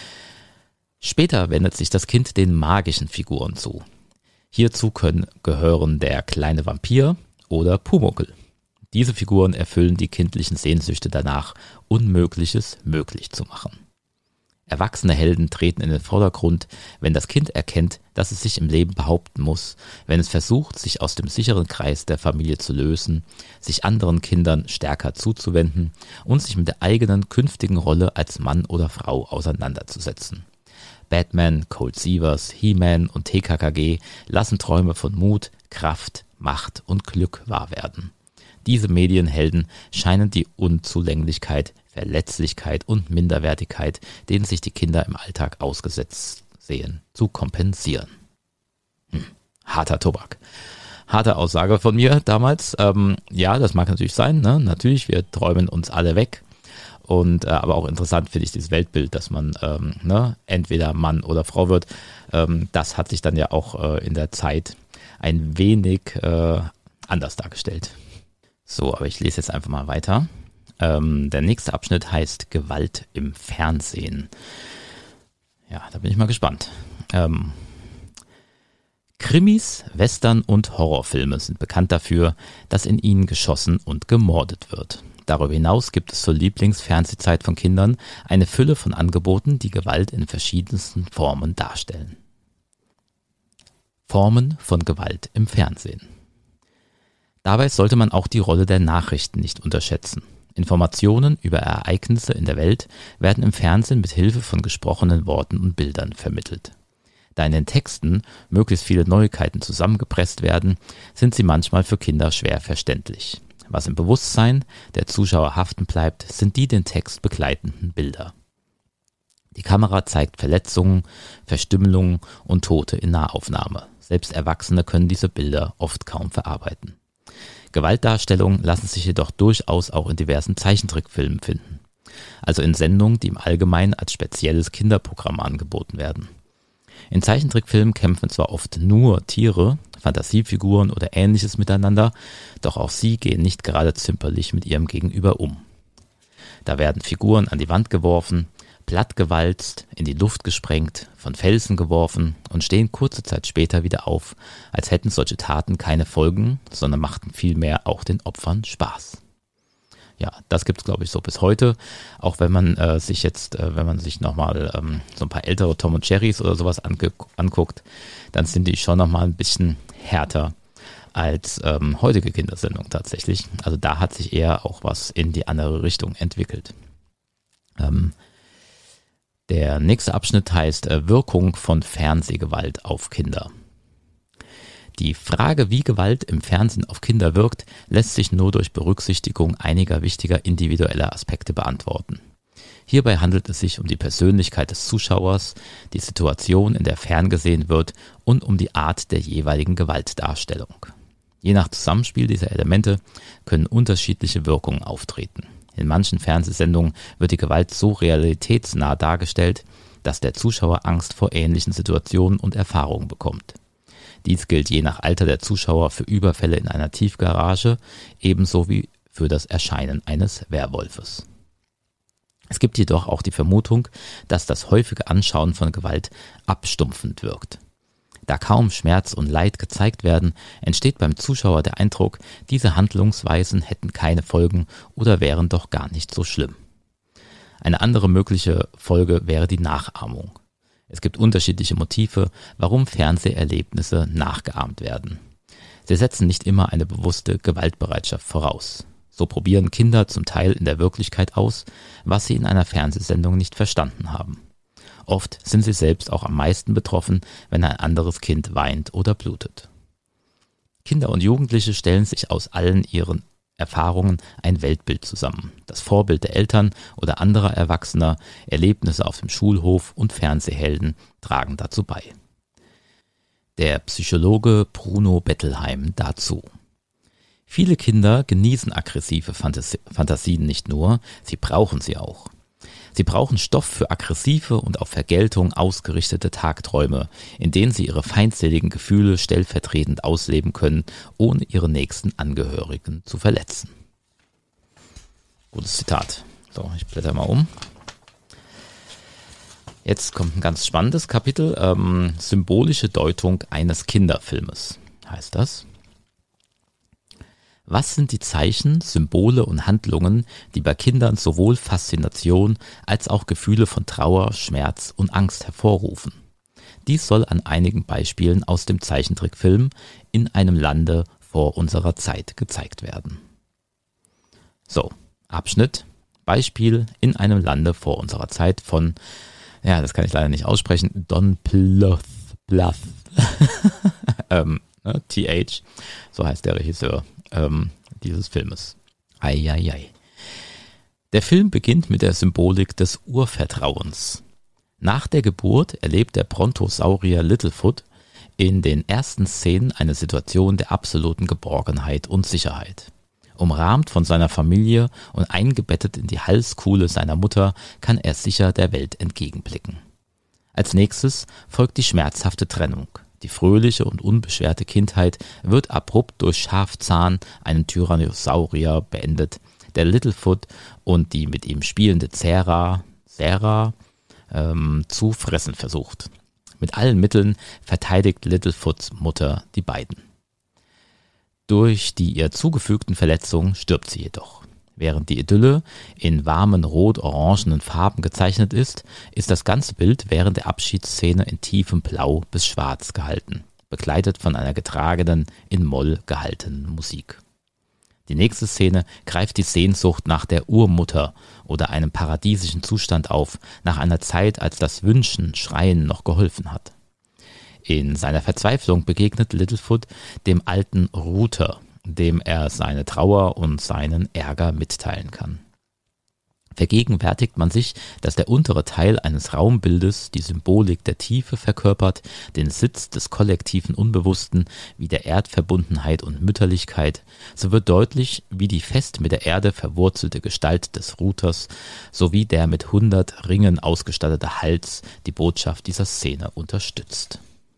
Später wendet sich das Kind den magischen Figuren zu. Hierzu können gehören der kleine Vampir oder Pumuckl. Diese Figuren erfüllen die kindlichen Sehnsüchte danach, Unmögliches möglich zu machen. Erwachsene Helden treten in den Vordergrund, wenn das Kind erkennt, dass es sich im Leben behaupten muss, wenn es versucht, sich aus dem sicheren Kreis der Familie zu lösen, sich anderen Kindern stärker zuzuwenden und sich mit der eigenen künftigen Rolle als Mann oder Frau auseinanderzusetzen. Batman, Colt Sievers, He-Man und T K K G lassen Träume von Mut, Kraft, Macht und Glück wahr werden. Diese Medienhelden scheinen die Unzulänglichkeit, Verletzlichkeit und Minderwertigkeit, denen sich die Kinder im Alltag ausgesetzt sehen, zu kompensieren. Hm, harter Tobak. Harte Aussage von mir damals. Ähm, ja, das mag natürlich sein. Ne? Natürlich, wir träumen uns alle weg. Und äh, aber auch interessant finde ich dieses Weltbild, dass man ähm, ne, entweder Mann oder Frau wird. Ähm, das hat sich dann ja auch äh, in der Zeit ein wenig äh, anders dargestellt. So, aber ich lese jetzt einfach mal weiter. Ähm, der nächste Abschnitt heißt Gewalt im Fernsehen. Ja, da bin ich mal gespannt. Ähm, Krimis, Western und Horrorfilme sind bekannt dafür, dass in ihnen geschossen und gemordet wird. Darüber hinaus gibt es zur Lieblingsfernsehzeit von Kindern eine Fülle von Angeboten, die Gewalt in verschiedensten Formen darstellen. Formen von Gewalt im Fernsehen. Dabei sollte man auch die Rolle der Nachrichten nicht unterschätzen. Informationen über Ereignisse in der Welt werden im Fernsehen mit Hilfe von gesprochenen Worten und Bildern vermittelt. Da in den Texten möglichst viele Neuigkeiten zusammengepresst werden, sind sie manchmal für Kinder schwer verständlich. Was im Bewusstsein der Zuschauer haften bleibt, sind die den Text begleitenden Bilder. Die Kamera zeigt Verletzungen, Verstümmelungen und Tote in Nahaufnahme. Selbst Erwachsene können diese Bilder oft kaum verarbeiten. Gewaltdarstellungen lassen sich jedoch durchaus auch in diversen Zeichentrickfilmen finden. Also in Sendungen, die im Allgemeinen als spezielles Kinderprogramm angeboten werden. In Zeichentrickfilmen kämpfen zwar oft nur Tiere, Fantasiefiguren oder Ähnliches miteinander, doch auch sie gehen nicht gerade zimperlich mit ihrem Gegenüber um. Da werden Figuren an die Wand geworfen, plattgewalzt, in die Luft gesprengt, von Felsen geworfen und stehen kurze Zeit später wieder auf, als hätten solche Taten keine Folgen, sondern machten vielmehr auch den Opfern Spaß. Ja, das gibt's glaube ich so bis heute, auch wenn man äh, sich jetzt, äh, wenn man sich nochmal ähm, so ein paar ältere Tom und Jerrys oder sowas ange- anguckt, dann sind die schon nochmal ein bisschen härter als ähm, heutige Kindersendungen tatsächlich. Also da hat sich eher auch was in die andere Richtung entwickelt. Ähm, Der nächste Abschnitt heißt äh, Wirkung von Fernsehgewalt auf Kinder. Die Frage, wie Gewalt im Fernsehen auf Kinder wirkt, lässt sich nur durch Berücksichtigung einiger wichtiger individueller Aspekte beantworten. Hierbei handelt es sich um die Persönlichkeit des Zuschauers, die Situation, in der ferngesehen wird und um die Art der jeweiligen Gewaltdarstellung. Je nach Zusammenspiel dieser Elemente können unterschiedliche Wirkungen auftreten. In manchen Fernsehsendungen wird die Gewalt so realitätsnah dargestellt, dass der Zuschauer Angst vor ähnlichen Situationen und Erfahrungen bekommt. Dies gilt je nach Alter der Zuschauer für Überfälle in einer Tiefgarage, ebenso wie für das Erscheinen eines Werwolfes. Es gibt jedoch auch die Vermutung, dass das häufige Anschauen von Gewalt abstumpfend wirkt. Da kaum Schmerz und Leid gezeigt werden, entsteht beim Zuschauer der Eindruck, diese Handlungsweisen hätten keine Folgen oder wären doch gar nicht so schlimm. Eine andere mögliche Folge wäre die Nachahmung. Es gibt unterschiedliche Motive, warum Fernseherlebnisse nachgeahmt werden. Sie setzen nicht immer eine bewusste Gewaltbereitschaft voraus. So probieren Kinder zum Teil in der Wirklichkeit aus, was sie in einer Fernsehsendung nicht verstanden haben. Oft sind sie selbst auch am meisten betroffen, wenn ein anderes Kind weint oder blutet. Kinder und Jugendliche stellen sich aus allen ihren Erfahrungen ein Weltbild zusammen. Das Vorbild der Eltern oder anderer Erwachsener, Erlebnisse auf dem Schulhof und Fernsehhelden tragen dazu bei. Der Psychologe Bruno Bettelheim dazu. Viele Kinder genießen aggressive Fantas- Fantasien nicht nur, sie brauchen sie auch. Sie brauchen Stoff für aggressive und auf Vergeltung ausgerichtete Tagträume, in denen sie ihre feindseligen Gefühle stellvertretend ausleben können, ohne ihre nächsten Angehörigen zu verletzen. Gutes Zitat. So, ich blätter mal um. Jetzt kommt ein ganz spannendes Kapitel. Ähm, symbolische Deutung eines Kinderfilmes heißt das. Was sind die Zeichen, Symbole und Handlungen, die bei Kindern sowohl Faszination als auch Gefühle von Trauer, Schmerz und Angst hervorrufen? Dies soll an einigen Beispielen aus dem Zeichentrickfilm In einem Lande vor unserer Zeit gezeigt werden. So, Abschnitt, Beispiel In einem Lande vor unserer Zeit von, ja, das kann ich leider nicht aussprechen, Don Bluth, Bluth, ähm, ne, T H, so heißt der Regisseur ähm, dieses Filmes. Eieiei. Der Film beginnt mit der Symbolik des Urvertrauens. Nach der Geburt erlebt der Brontosaurier Littlefoot in den ersten Szenen eine Situation der absoluten Geborgenheit und Sicherheit. Umrahmt von seiner Familie und eingebettet in die Halskuhle seiner Mutter kann er sicher der Welt entgegenblicken. Als nächstes folgt die schmerzhafte Trennung. Die fröhliche und unbeschwerte Kindheit wird abrupt durch Schafzahn, einen Tyrannosaurier, beendet, der Littlefoot und die mit ihm spielende Zera, Zera ähm, zu fressen versucht. Mit allen Mitteln verteidigt Littlefoots Mutter die beiden. Durch die ihr zugefügten Verletzungen stirbt sie jedoch. Während die Idylle in warmen rot-orangenen Farben gezeichnet ist, ist das ganze Bild während der Abschiedsszene in tiefem Blau bis Schwarz gehalten, begleitet von einer getragenen, in Moll gehaltenen Musik. Die nächste Szene greift die Sehnsucht nach der Urmutter oder einem paradiesischen Zustand auf, nach einer Zeit, als das Wünschen, Schreien noch geholfen hat. In seiner Verzweiflung begegnet Littlefoot dem alten Router, dem er seine Trauer und seinen Ärger mitteilen kann. Vergegenwärtigt man sich, dass der untere Teil eines Raumbildes die Symbolik der Tiefe verkörpert, den Sitz des kollektiven Unbewussten wie der Erdverbundenheit und Mütterlichkeit, so wird deutlich, wie die fest mit der Erde verwurzelte Gestalt des Routers sowie der mit hundert Ringen ausgestattete Hals die Botschaft dieser Szene unterstützt.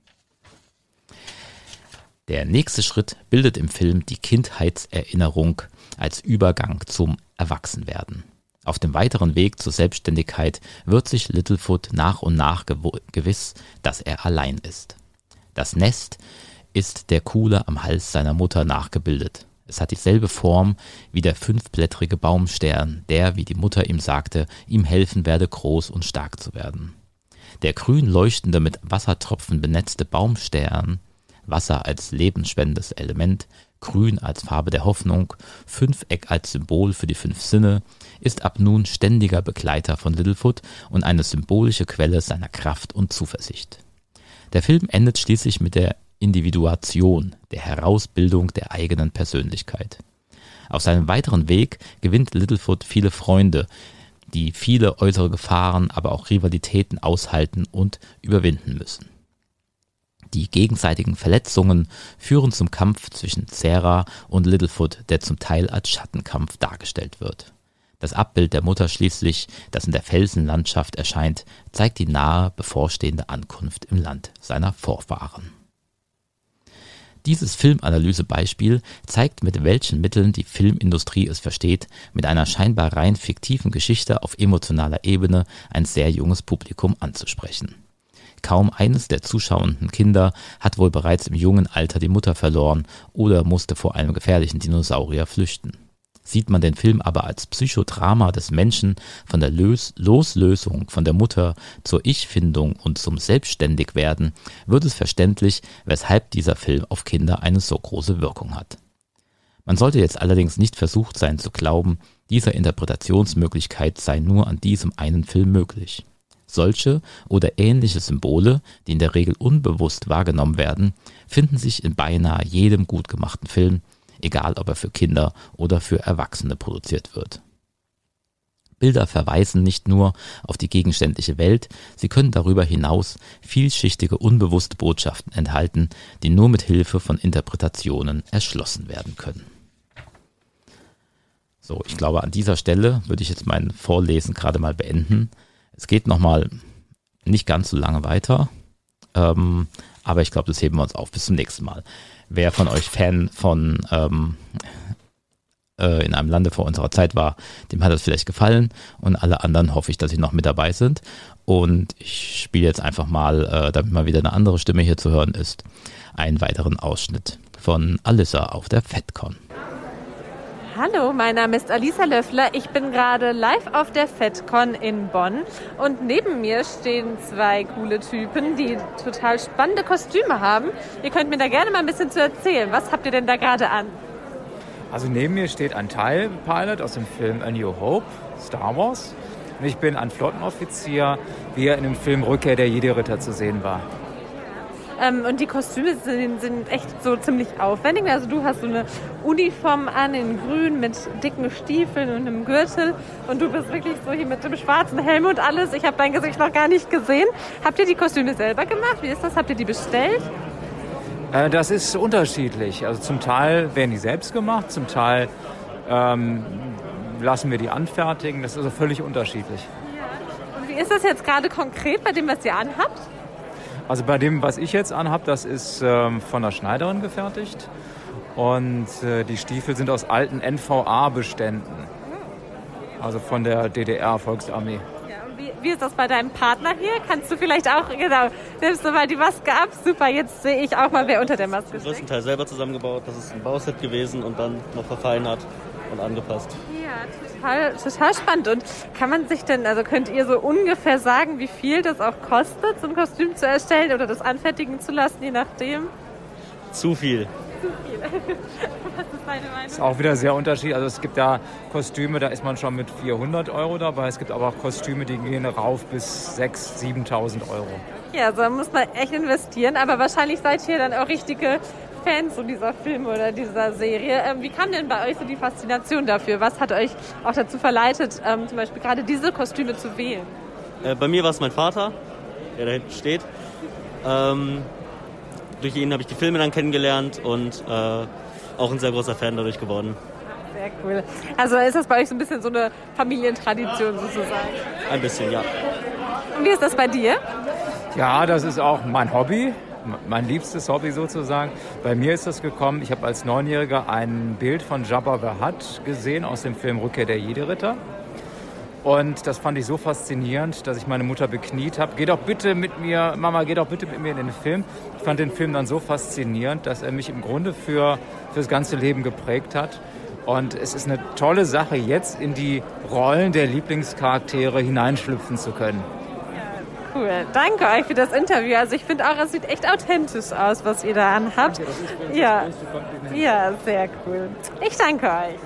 Der nächste Schritt bildet im Film die Kindheitserinnerung als Übergang zum Erwachsenwerden. Auf dem weiteren Weg zur Selbstständigkeit wird sich Littlefoot nach und nach gew- gewiss, dass er allein ist. Das Nest ist der Kuhle am Hals seiner Mutter nachgebildet. Es hat dieselbe Form wie der fünfblättrige Baumstern, der, wie die Mutter ihm sagte, ihm helfen werde, groß und stark zu werden. Der grün leuchtende, mit Wassertropfen benetzte Baumstern, Wasser als lebensspendendes Element, Grün als Farbe der Hoffnung, Fünfeck als Symbol für die fünf Sinne, ist ab nun ständiger Begleiter von Littlefoot und eine symbolische Quelle seiner Kraft und Zuversicht. Der Film endet schließlich mit der Individuation, der Herausbildung der eigenen Persönlichkeit. Auf seinem weiteren Weg gewinnt Littlefoot viele Freunde, die viele äußere Gefahren, aber auch Rivalitäten aushalten und überwinden müssen. Die gegenseitigen Verletzungen führen zum Kampf zwischen Zera und Littlefoot, der zum Teil als Schattenkampf dargestellt wird. Das Abbild der Mutter schließlich, das in der Felsenlandschaft erscheint, zeigt die nahe bevorstehende Ankunft im Land seiner Vorfahren. Dieses Filmanalysebeispiel zeigt, mit welchen Mitteln die Filmindustrie es versteht, mit einer scheinbar rein fiktiven Geschichte auf emotionaler Ebene ein sehr junges Publikum anzusprechen. Kaum eines der zuschauenden Kinder hat wohl bereits im jungen Alter die Mutter verloren oder musste vor einem gefährlichen Dinosaurier flüchten. Sieht man den Film aber als Psychodrama des Menschen von der Lös- Loslösung von der Mutter zur Ich-Findung und zum Selbstständigwerden, wird es verständlich, weshalb dieser Film auf Kinder eine so große Wirkung hat. Man sollte jetzt allerdings nicht versucht sein zu glauben, diese Interpretationsmöglichkeit sei nur an diesem einen Film möglich. Solche oder ähnliche Symbole, die in der Regel unbewusst wahrgenommen werden, finden sich in beinahe jedem gut gemachten Film, egal ob er für Kinder oder für Erwachsene produziert wird. Bilder verweisen nicht nur auf die gegenständliche Welt, sie können darüber hinaus vielschichtige, unbewusste Botschaften enthalten, die nur mit Hilfe von Interpretationen erschlossen werden können. So, ich glaube, an dieser Stelle würde ich jetzt mein Vorlesen gerade mal beenden. Es geht nochmal nicht ganz so lange weiter, ähm, aber ich glaube, das heben wir uns auf. Bis zum nächsten Mal. Wer von euch Fan von ähm, äh, In einem Lande vor unserer Zeit war, dem hat das vielleicht gefallen, und alle anderen hoffe ich, dass sie noch mit dabei sind. Und ich spiele jetzt einfach mal, äh, damit mal wieder eine andere Stimme hier zu hören ist, einen weiteren Ausschnitt von Alyssa auf der FedCon. Hallo, mein Name ist Alisa Löffler. Ich bin gerade live auf der FedCon in Bonn und neben mir stehen zwei coole Typen, die total spannende Kostüme haben. Ihr könnt mir da gerne mal ein bisschen zu erzählen. Was habt ihr denn da gerade an? Also neben mir steht ein TIE Pilot aus dem Film A New Hope, Star Wars. Und ich bin ein Flottenoffizier, wie er in dem Film Rückkehr der Jedi-Ritter zu sehen war. Ähm, und die Kostüme sind, sind echt so ziemlich aufwendig. Also du hast so eine Uniform an in grün mit dicken Stiefeln und einem Gürtel. Und du bist wirklich so hier mit dem schwarzen Helm und alles. Ich habe dein Gesicht noch gar nicht gesehen. Habt ihr die Kostüme selber gemacht? Wie ist das? Habt ihr die bestellt? Äh, das ist unterschiedlich. Also zum Teil werden die selbst gemacht, zum Teil ähm, lassen wir die anfertigen. Das ist also völlig unterschiedlich. Ja. Und wie ist das jetzt gerade konkret bei dem, was ihr anhabt? Also bei dem, was ich jetzt anhabe, das ist ähm, von der Schneiderin gefertigt. Und äh, die Stiefel sind aus alten N V A-Beständen. Also von der D D R-Volksarmee. Ja, und wie, wie ist das bei deinem Partner hier? Kannst du vielleicht auch, genau, nimmst du mal die Maske ab? Super, jetzt sehe ich auch mal, wer unter der Maske steckt. Den größten Teil selber zusammengebaut. Das ist ein Bauset gewesen und dann noch verfeinert und angepasst. Ja, total, total spannend. Und kann man sich denn, also könnt ihr so ungefähr sagen, wie viel das auch kostet, so ein Kostüm zu erstellen oder das anfertigen zu lassen, je nachdem? Zu viel. Zu viel. Was ist deine Meinung? Das ist auch wieder sehr unterschiedlich. Also es gibt da Kostüme, da ist man schon mit vierhundert Euro dabei. Es gibt aber auch Kostüme, die gehen rauf bis sechstausend, siebentausend Euro. Ja, so muss man echt investieren. Aber wahrscheinlich seid ihr dann auch richtige Fans von dieser Film oder dieser Serie. Ähm, wie kam denn bei euch so die Faszination dafür? Was hat euch auch dazu verleitet, ähm, zum Beispiel gerade diese Kostüme zu wählen? Äh, bei mir war es mein Vater, der da hinten steht. Ähm, durch ihn habe ich die Filme dann kennengelernt und äh, auch ein sehr großer Fan dadurch geworden. Sehr cool. Also ist das bei euch so ein bisschen so eine Familientradition sozusagen? Ein bisschen, ja. Und wie ist das bei dir? Ja, das ist auch mein Hobby. Mein liebstes Hobby sozusagen. Bei mir ist das gekommen, ich habe als Neunjähriger ein Bild von Jabba the Hutt gesehen aus dem Film Rückkehr der Jedi-Ritter. Und das fand ich so faszinierend, dass ich meine Mutter bekniet habe. Geh doch bitte mit mir, Mama, geh doch bitte mit mir in den Film. Ich fand den Film dann so faszinierend, dass er mich im Grunde für, für das ganze Leben geprägt hat. Und es ist eine tolle Sache, jetzt in die Rollen der Lieblingscharaktere hineinschlüpfen zu können. Cool. Danke euch für das Interview. Also ich finde auch, es sieht echt authentisch aus, was ihr da anhabt. Danke, das ist für uns ja. das größte Kompliment. Ja, sehr cool. Ich danke euch.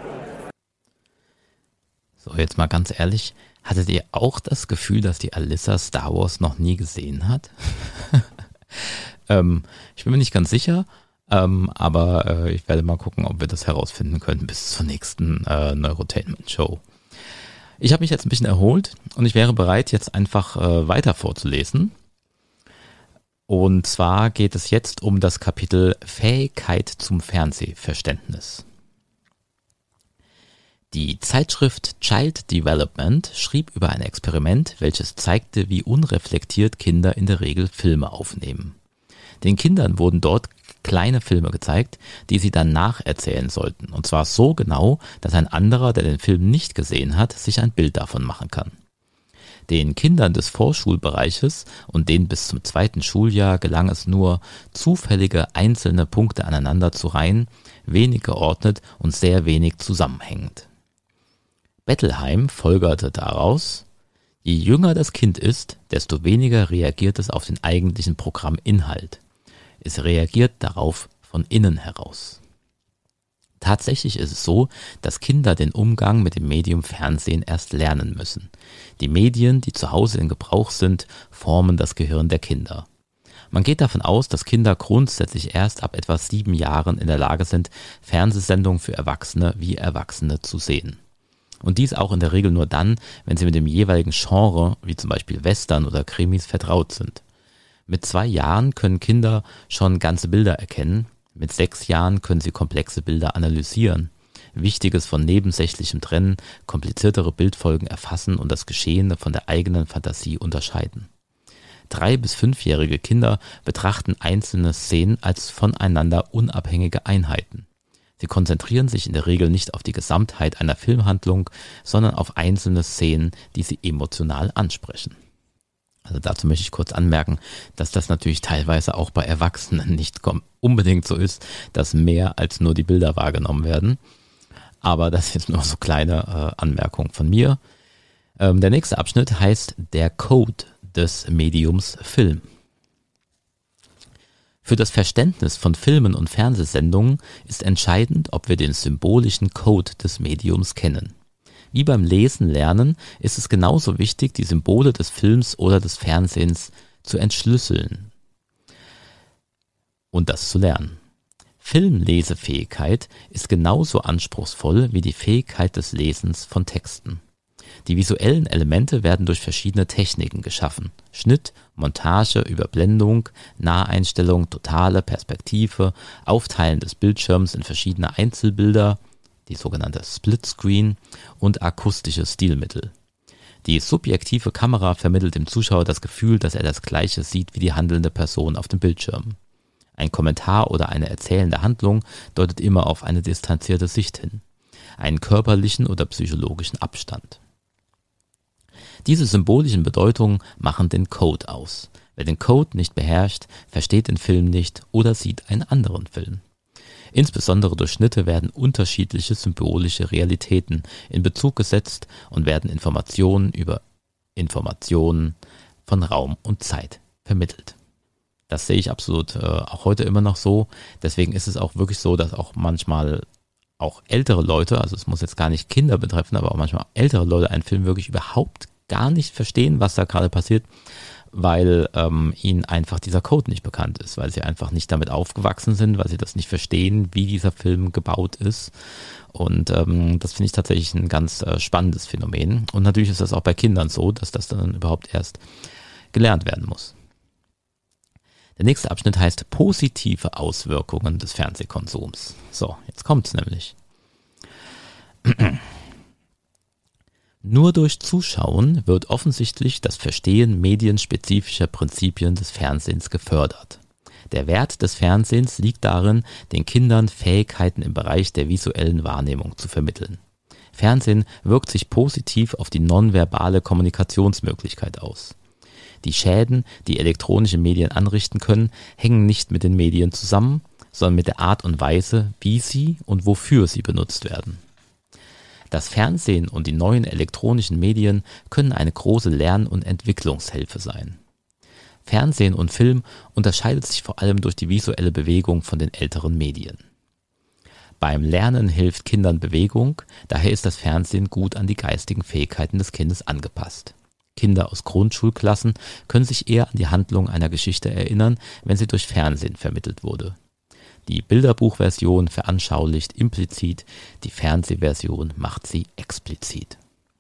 So, jetzt mal ganz ehrlich, hattet ihr auch das Gefühl, dass die Alyssa Star Wars noch nie gesehen hat? ähm, ich bin mir nicht ganz sicher, ähm, aber äh, ich werde mal gucken, ob wir das herausfinden können bis zur nächsten äh, Neurotainment-Show. Ich habe mich jetzt ein bisschen erholt und ich wäre bereit, jetzt einfach äh, weiter vorzulesen. Und zwar geht es jetzt um das Kapitel Fähigkeit zum Fernsehverständnis. Die Zeitschrift Child Development schrieb über ein Experiment, welches zeigte, wie unreflektiert Kinder in der Regel Filme aufnehmen. Den Kindern wurden dort kleine Filme gezeigt, die sie dann nacherzählen sollten. Und zwar so genau, dass ein anderer, der den Film nicht gesehen hat, sich ein Bild davon machen kann. Den Kindern des Vorschulbereiches und denen bis zum zweiten Schuljahr gelang es nur, zufällige einzelne Punkte aneinander zu reihen, wenig geordnet und sehr wenig zusammenhängend. Bettelheim folgerte daraus: Je jünger das Kind ist, desto weniger reagiert es auf den eigentlichen Programminhalt. Es reagiert darauf von innen heraus. Tatsächlich ist es so, dass Kinder den Umgang mit dem Medium Fernsehen erst lernen müssen. Die Medien, die zu Hause in Gebrauch sind, formen das Gehirn der Kinder. Man geht davon aus, dass Kinder grundsätzlich erst ab etwa sieben Jahren in der Lage sind, Fernsehsendungen für Erwachsene wie Erwachsene zu sehen. Und dies auch in der Regel nur dann, wenn sie mit dem jeweiligen Genre, wie zum Beispiel Western oder Krimis, vertraut sind. Mit zwei Jahren können Kinder schon ganze Bilder erkennen, mit sechs Jahren können sie komplexe Bilder analysieren, Wichtiges von Nebensächlichem trennen, kompliziertere Bildfolgen erfassen und das Geschehene von der eigenen Fantasie unterscheiden. Drei- bis fünfjährige Kinder betrachten einzelne Szenen als voneinander unabhängige Einheiten. Sie konzentrieren sich in der Regel nicht auf die Gesamtheit einer Filmhandlung, sondern auf einzelne Szenen, die sie emotional ansprechen. Also dazu möchte ich kurz anmerken, dass das natürlich teilweise auch bei Erwachsenen nicht unbedingt so ist, dass mehr als nur die Bilder wahrgenommen werden. Aber das ist jetzt nur so kleine äh, Anmerkung von mir. Ähm, der nächste Abschnitt heißt der Code des Mediums Film. Für das Verständnis von Filmen und Fernsehsendungen ist entscheidend, ob wir den symbolischen Code des Mediums kennen. Wie beim Lesen lernen ist es genauso wichtig, die Symbole des Films oder des Fernsehens zu entschlüsseln und das zu lernen. Filmlesefähigkeit ist genauso anspruchsvoll wie die Fähigkeit des Lesens von Texten. Die visuellen Elemente werden durch verschiedene Techniken geschaffen. Schnitt, Montage, Überblendung, Naheinstellung, totale Perspektive, Aufteilen des Bildschirms in verschiedene Einzelbilder, die sogenannte Splitscreen und akustische Stilmittel. Die subjektive Kamera vermittelt dem Zuschauer das Gefühl, dass er das Gleiche sieht wie die handelnde Person auf dem Bildschirm. Ein Kommentar oder eine erzählende Handlung deutet immer auf eine distanzierte Sicht hin, einen körperlichen oder psychologischen Abstand. Diese symbolischen Bedeutungen machen den Code aus. Wer den Code nicht beherrscht, versteht den Film nicht oder sieht einen anderen Film. Insbesondere durch Schnitte werden unterschiedliche symbolische Realitäten in Bezug gesetzt und werden Informationen über Informationen von Raum und Zeit vermittelt. Das sehe ich absolut äh, auch heute immer noch so. Deswegen ist es auch wirklich so, dass auch manchmal auch ältere Leute, also es muss jetzt gar nicht Kinder betreffen, aber auch manchmal ältere Leute einen Film wirklich überhaupt gar nicht verstehen, was da gerade passiert, weil ähm, ihnen einfach dieser Code nicht bekannt ist, weil sie einfach nicht damit aufgewachsen sind, weil sie das nicht verstehen, wie dieser Film gebaut ist. Und ähm, das finde ich tatsächlich ein ganz äh, spannendes Phänomen. Und natürlich ist das auch bei Kindern so, dass das dann überhaupt erst gelernt werden muss. Der nächste Abschnitt heißt positive Auswirkungen des Fernsehkonsums. So, jetzt kommt's nämlich. Nur durch Zuschauen wird offensichtlich das Verstehen medienspezifischer Prinzipien des Fernsehens gefördert. Der Wert des Fernsehens liegt darin, den Kindern Fähigkeiten im Bereich der visuellen Wahrnehmung zu vermitteln. Fernsehen wirkt sich positiv auf die nonverbale Kommunikationsmöglichkeit aus. Die Schäden, die elektronische Medien anrichten können, hängen nicht mit den Medien zusammen, sondern mit der Art und Weise, wie sie und wofür sie benutzt werden. Das Fernsehen und die neuen elektronischen Medien können eine große Lern- und Entwicklungshilfe sein. Fernsehen und Film unterscheidet sich vor allem durch die visuelle Bewegung von den älteren Medien. Beim Lernen hilft Kindern Bewegung, daher ist das Fernsehen gut an die geistigen Fähigkeiten des Kindes angepasst. Kinder aus Grundschulklassen können sich eher an die Handlung einer Geschichte erinnern, wenn sie durch Fernsehen vermittelt wurde. Die Bilderbuchversion veranschaulicht implizit, die Fernsehversion macht sie explizit.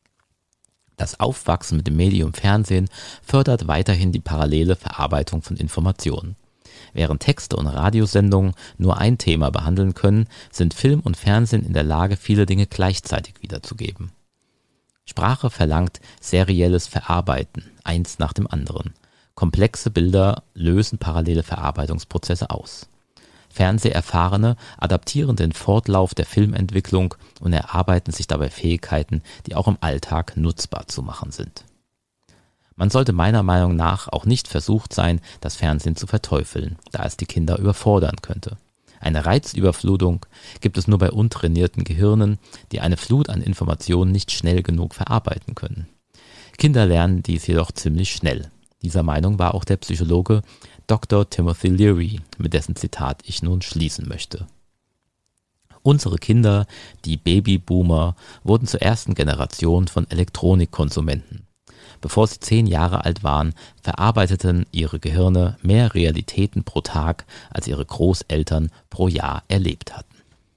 Das Aufwachsen mit dem Medium Fernsehen fördert weiterhin die parallele Verarbeitung von Informationen. Während Texte und Radiosendungen nur ein Thema behandeln können, sind Film und Fernsehen in der Lage, viele Dinge gleichzeitig wiederzugeben. Sprache verlangt serielles Verarbeiten, eins nach dem anderen. Komplexe Bilder lösen parallele Verarbeitungsprozesse aus. Fernseherfahrene adaptieren den Fortlauf der Filmentwicklung und erarbeiten sich dabei Fähigkeiten, die auch im Alltag nutzbar zu machen sind. Man sollte meiner Meinung nach auch nicht versucht sein, das Fernsehen zu verteufeln, da es die Kinder überfordern könnte. Eine Reizüberflutung gibt es nur bei untrainierten Gehirnen, die eine Flut an Informationen nicht schnell genug verarbeiten können. Kinder lernen dies jedoch ziemlich schnell. Dieser Meinung war auch der Psychologe Doktor Timothy Leary, mit dessen Zitat ich nun schließen möchte. Unsere Kinder, die Babyboomer, wurden zur ersten Generation von Elektronikkonsumenten. Bevor sie zehn Jahre alt waren, verarbeiteten ihre Gehirne mehr Realitäten pro Tag, als ihre Großeltern pro Jahr erlebt hatten.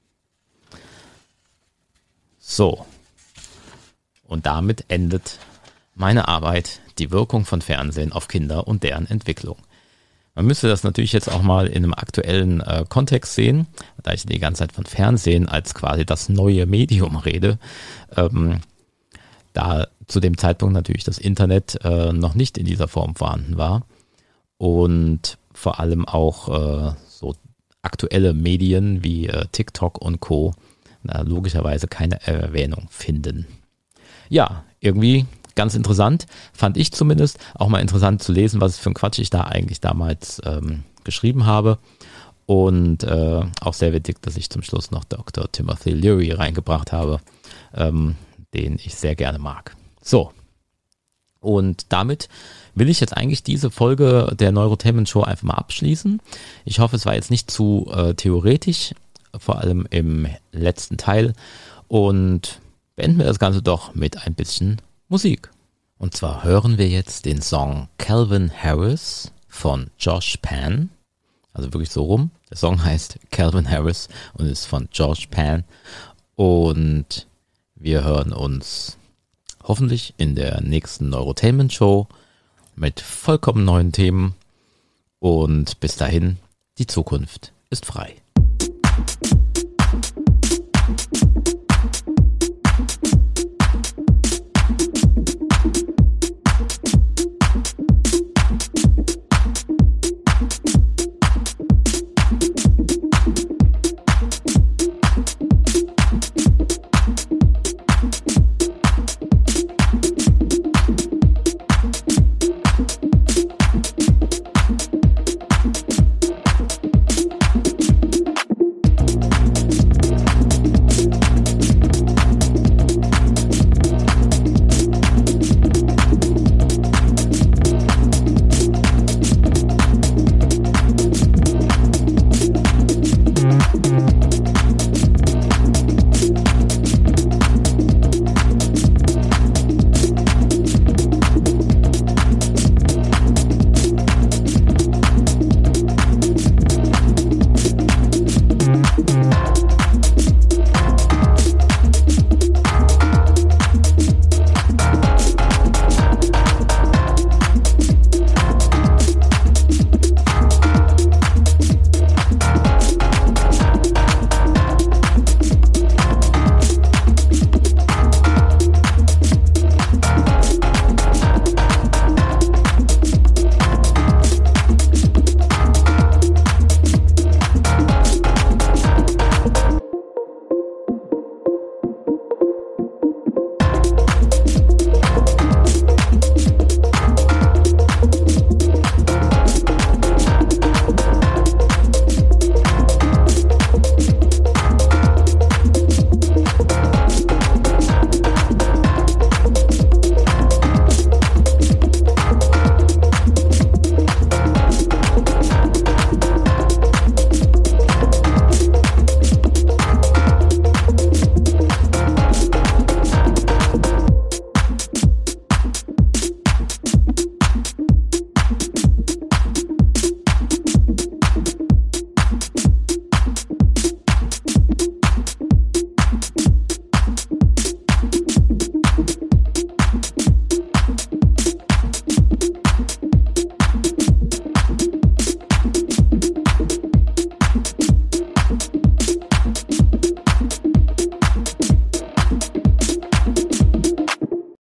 So. Und damit endet meine Arbeit, die Wirkung von Fernsehen auf Kinder und deren Entwicklung. Man müsste das natürlich jetzt auch mal in einem aktuellen äh, Kontext sehen, da ich die ganze Zeit von Fernsehen als quasi das neue Medium rede, ähm, da zu dem Zeitpunkt natürlich das Internet äh, noch nicht in dieser Form vorhanden war und vor allem auch äh, so aktuelle Medien wie äh, TikTok und Co. äh, logischerweise keine Erwähnung finden. Ja, irgendwie ganz interessant, fand ich zumindest, auch mal interessant zu lesen, was für ein Quatsch ich da eigentlich damals ähm, geschrieben habe. Und äh, auch sehr wichtig, dass ich zum Schluss noch Doktor Timothy Leary reingebracht habe, ähm, den ich sehr gerne mag. So, und damit will ich jetzt eigentlich diese Folge der Neurotainment Show einfach mal abschließen. Ich hoffe, es war jetzt nicht zu äh, theoretisch, vor allem im letzten Teil. Und beenden wir das Ganze doch mit ein bisschen Musik. Und zwar hören wir jetzt den Song Calvin Harris von Josh Pan. Also wirklich so rum. Der Song heißt Calvin Harris und ist von Josh Pan. Und wir hören uns hoffentlich in der nächsten Neurotainment Show mit vollkommen neuen Themen. Und bis dahin, die Zukunft ist frei.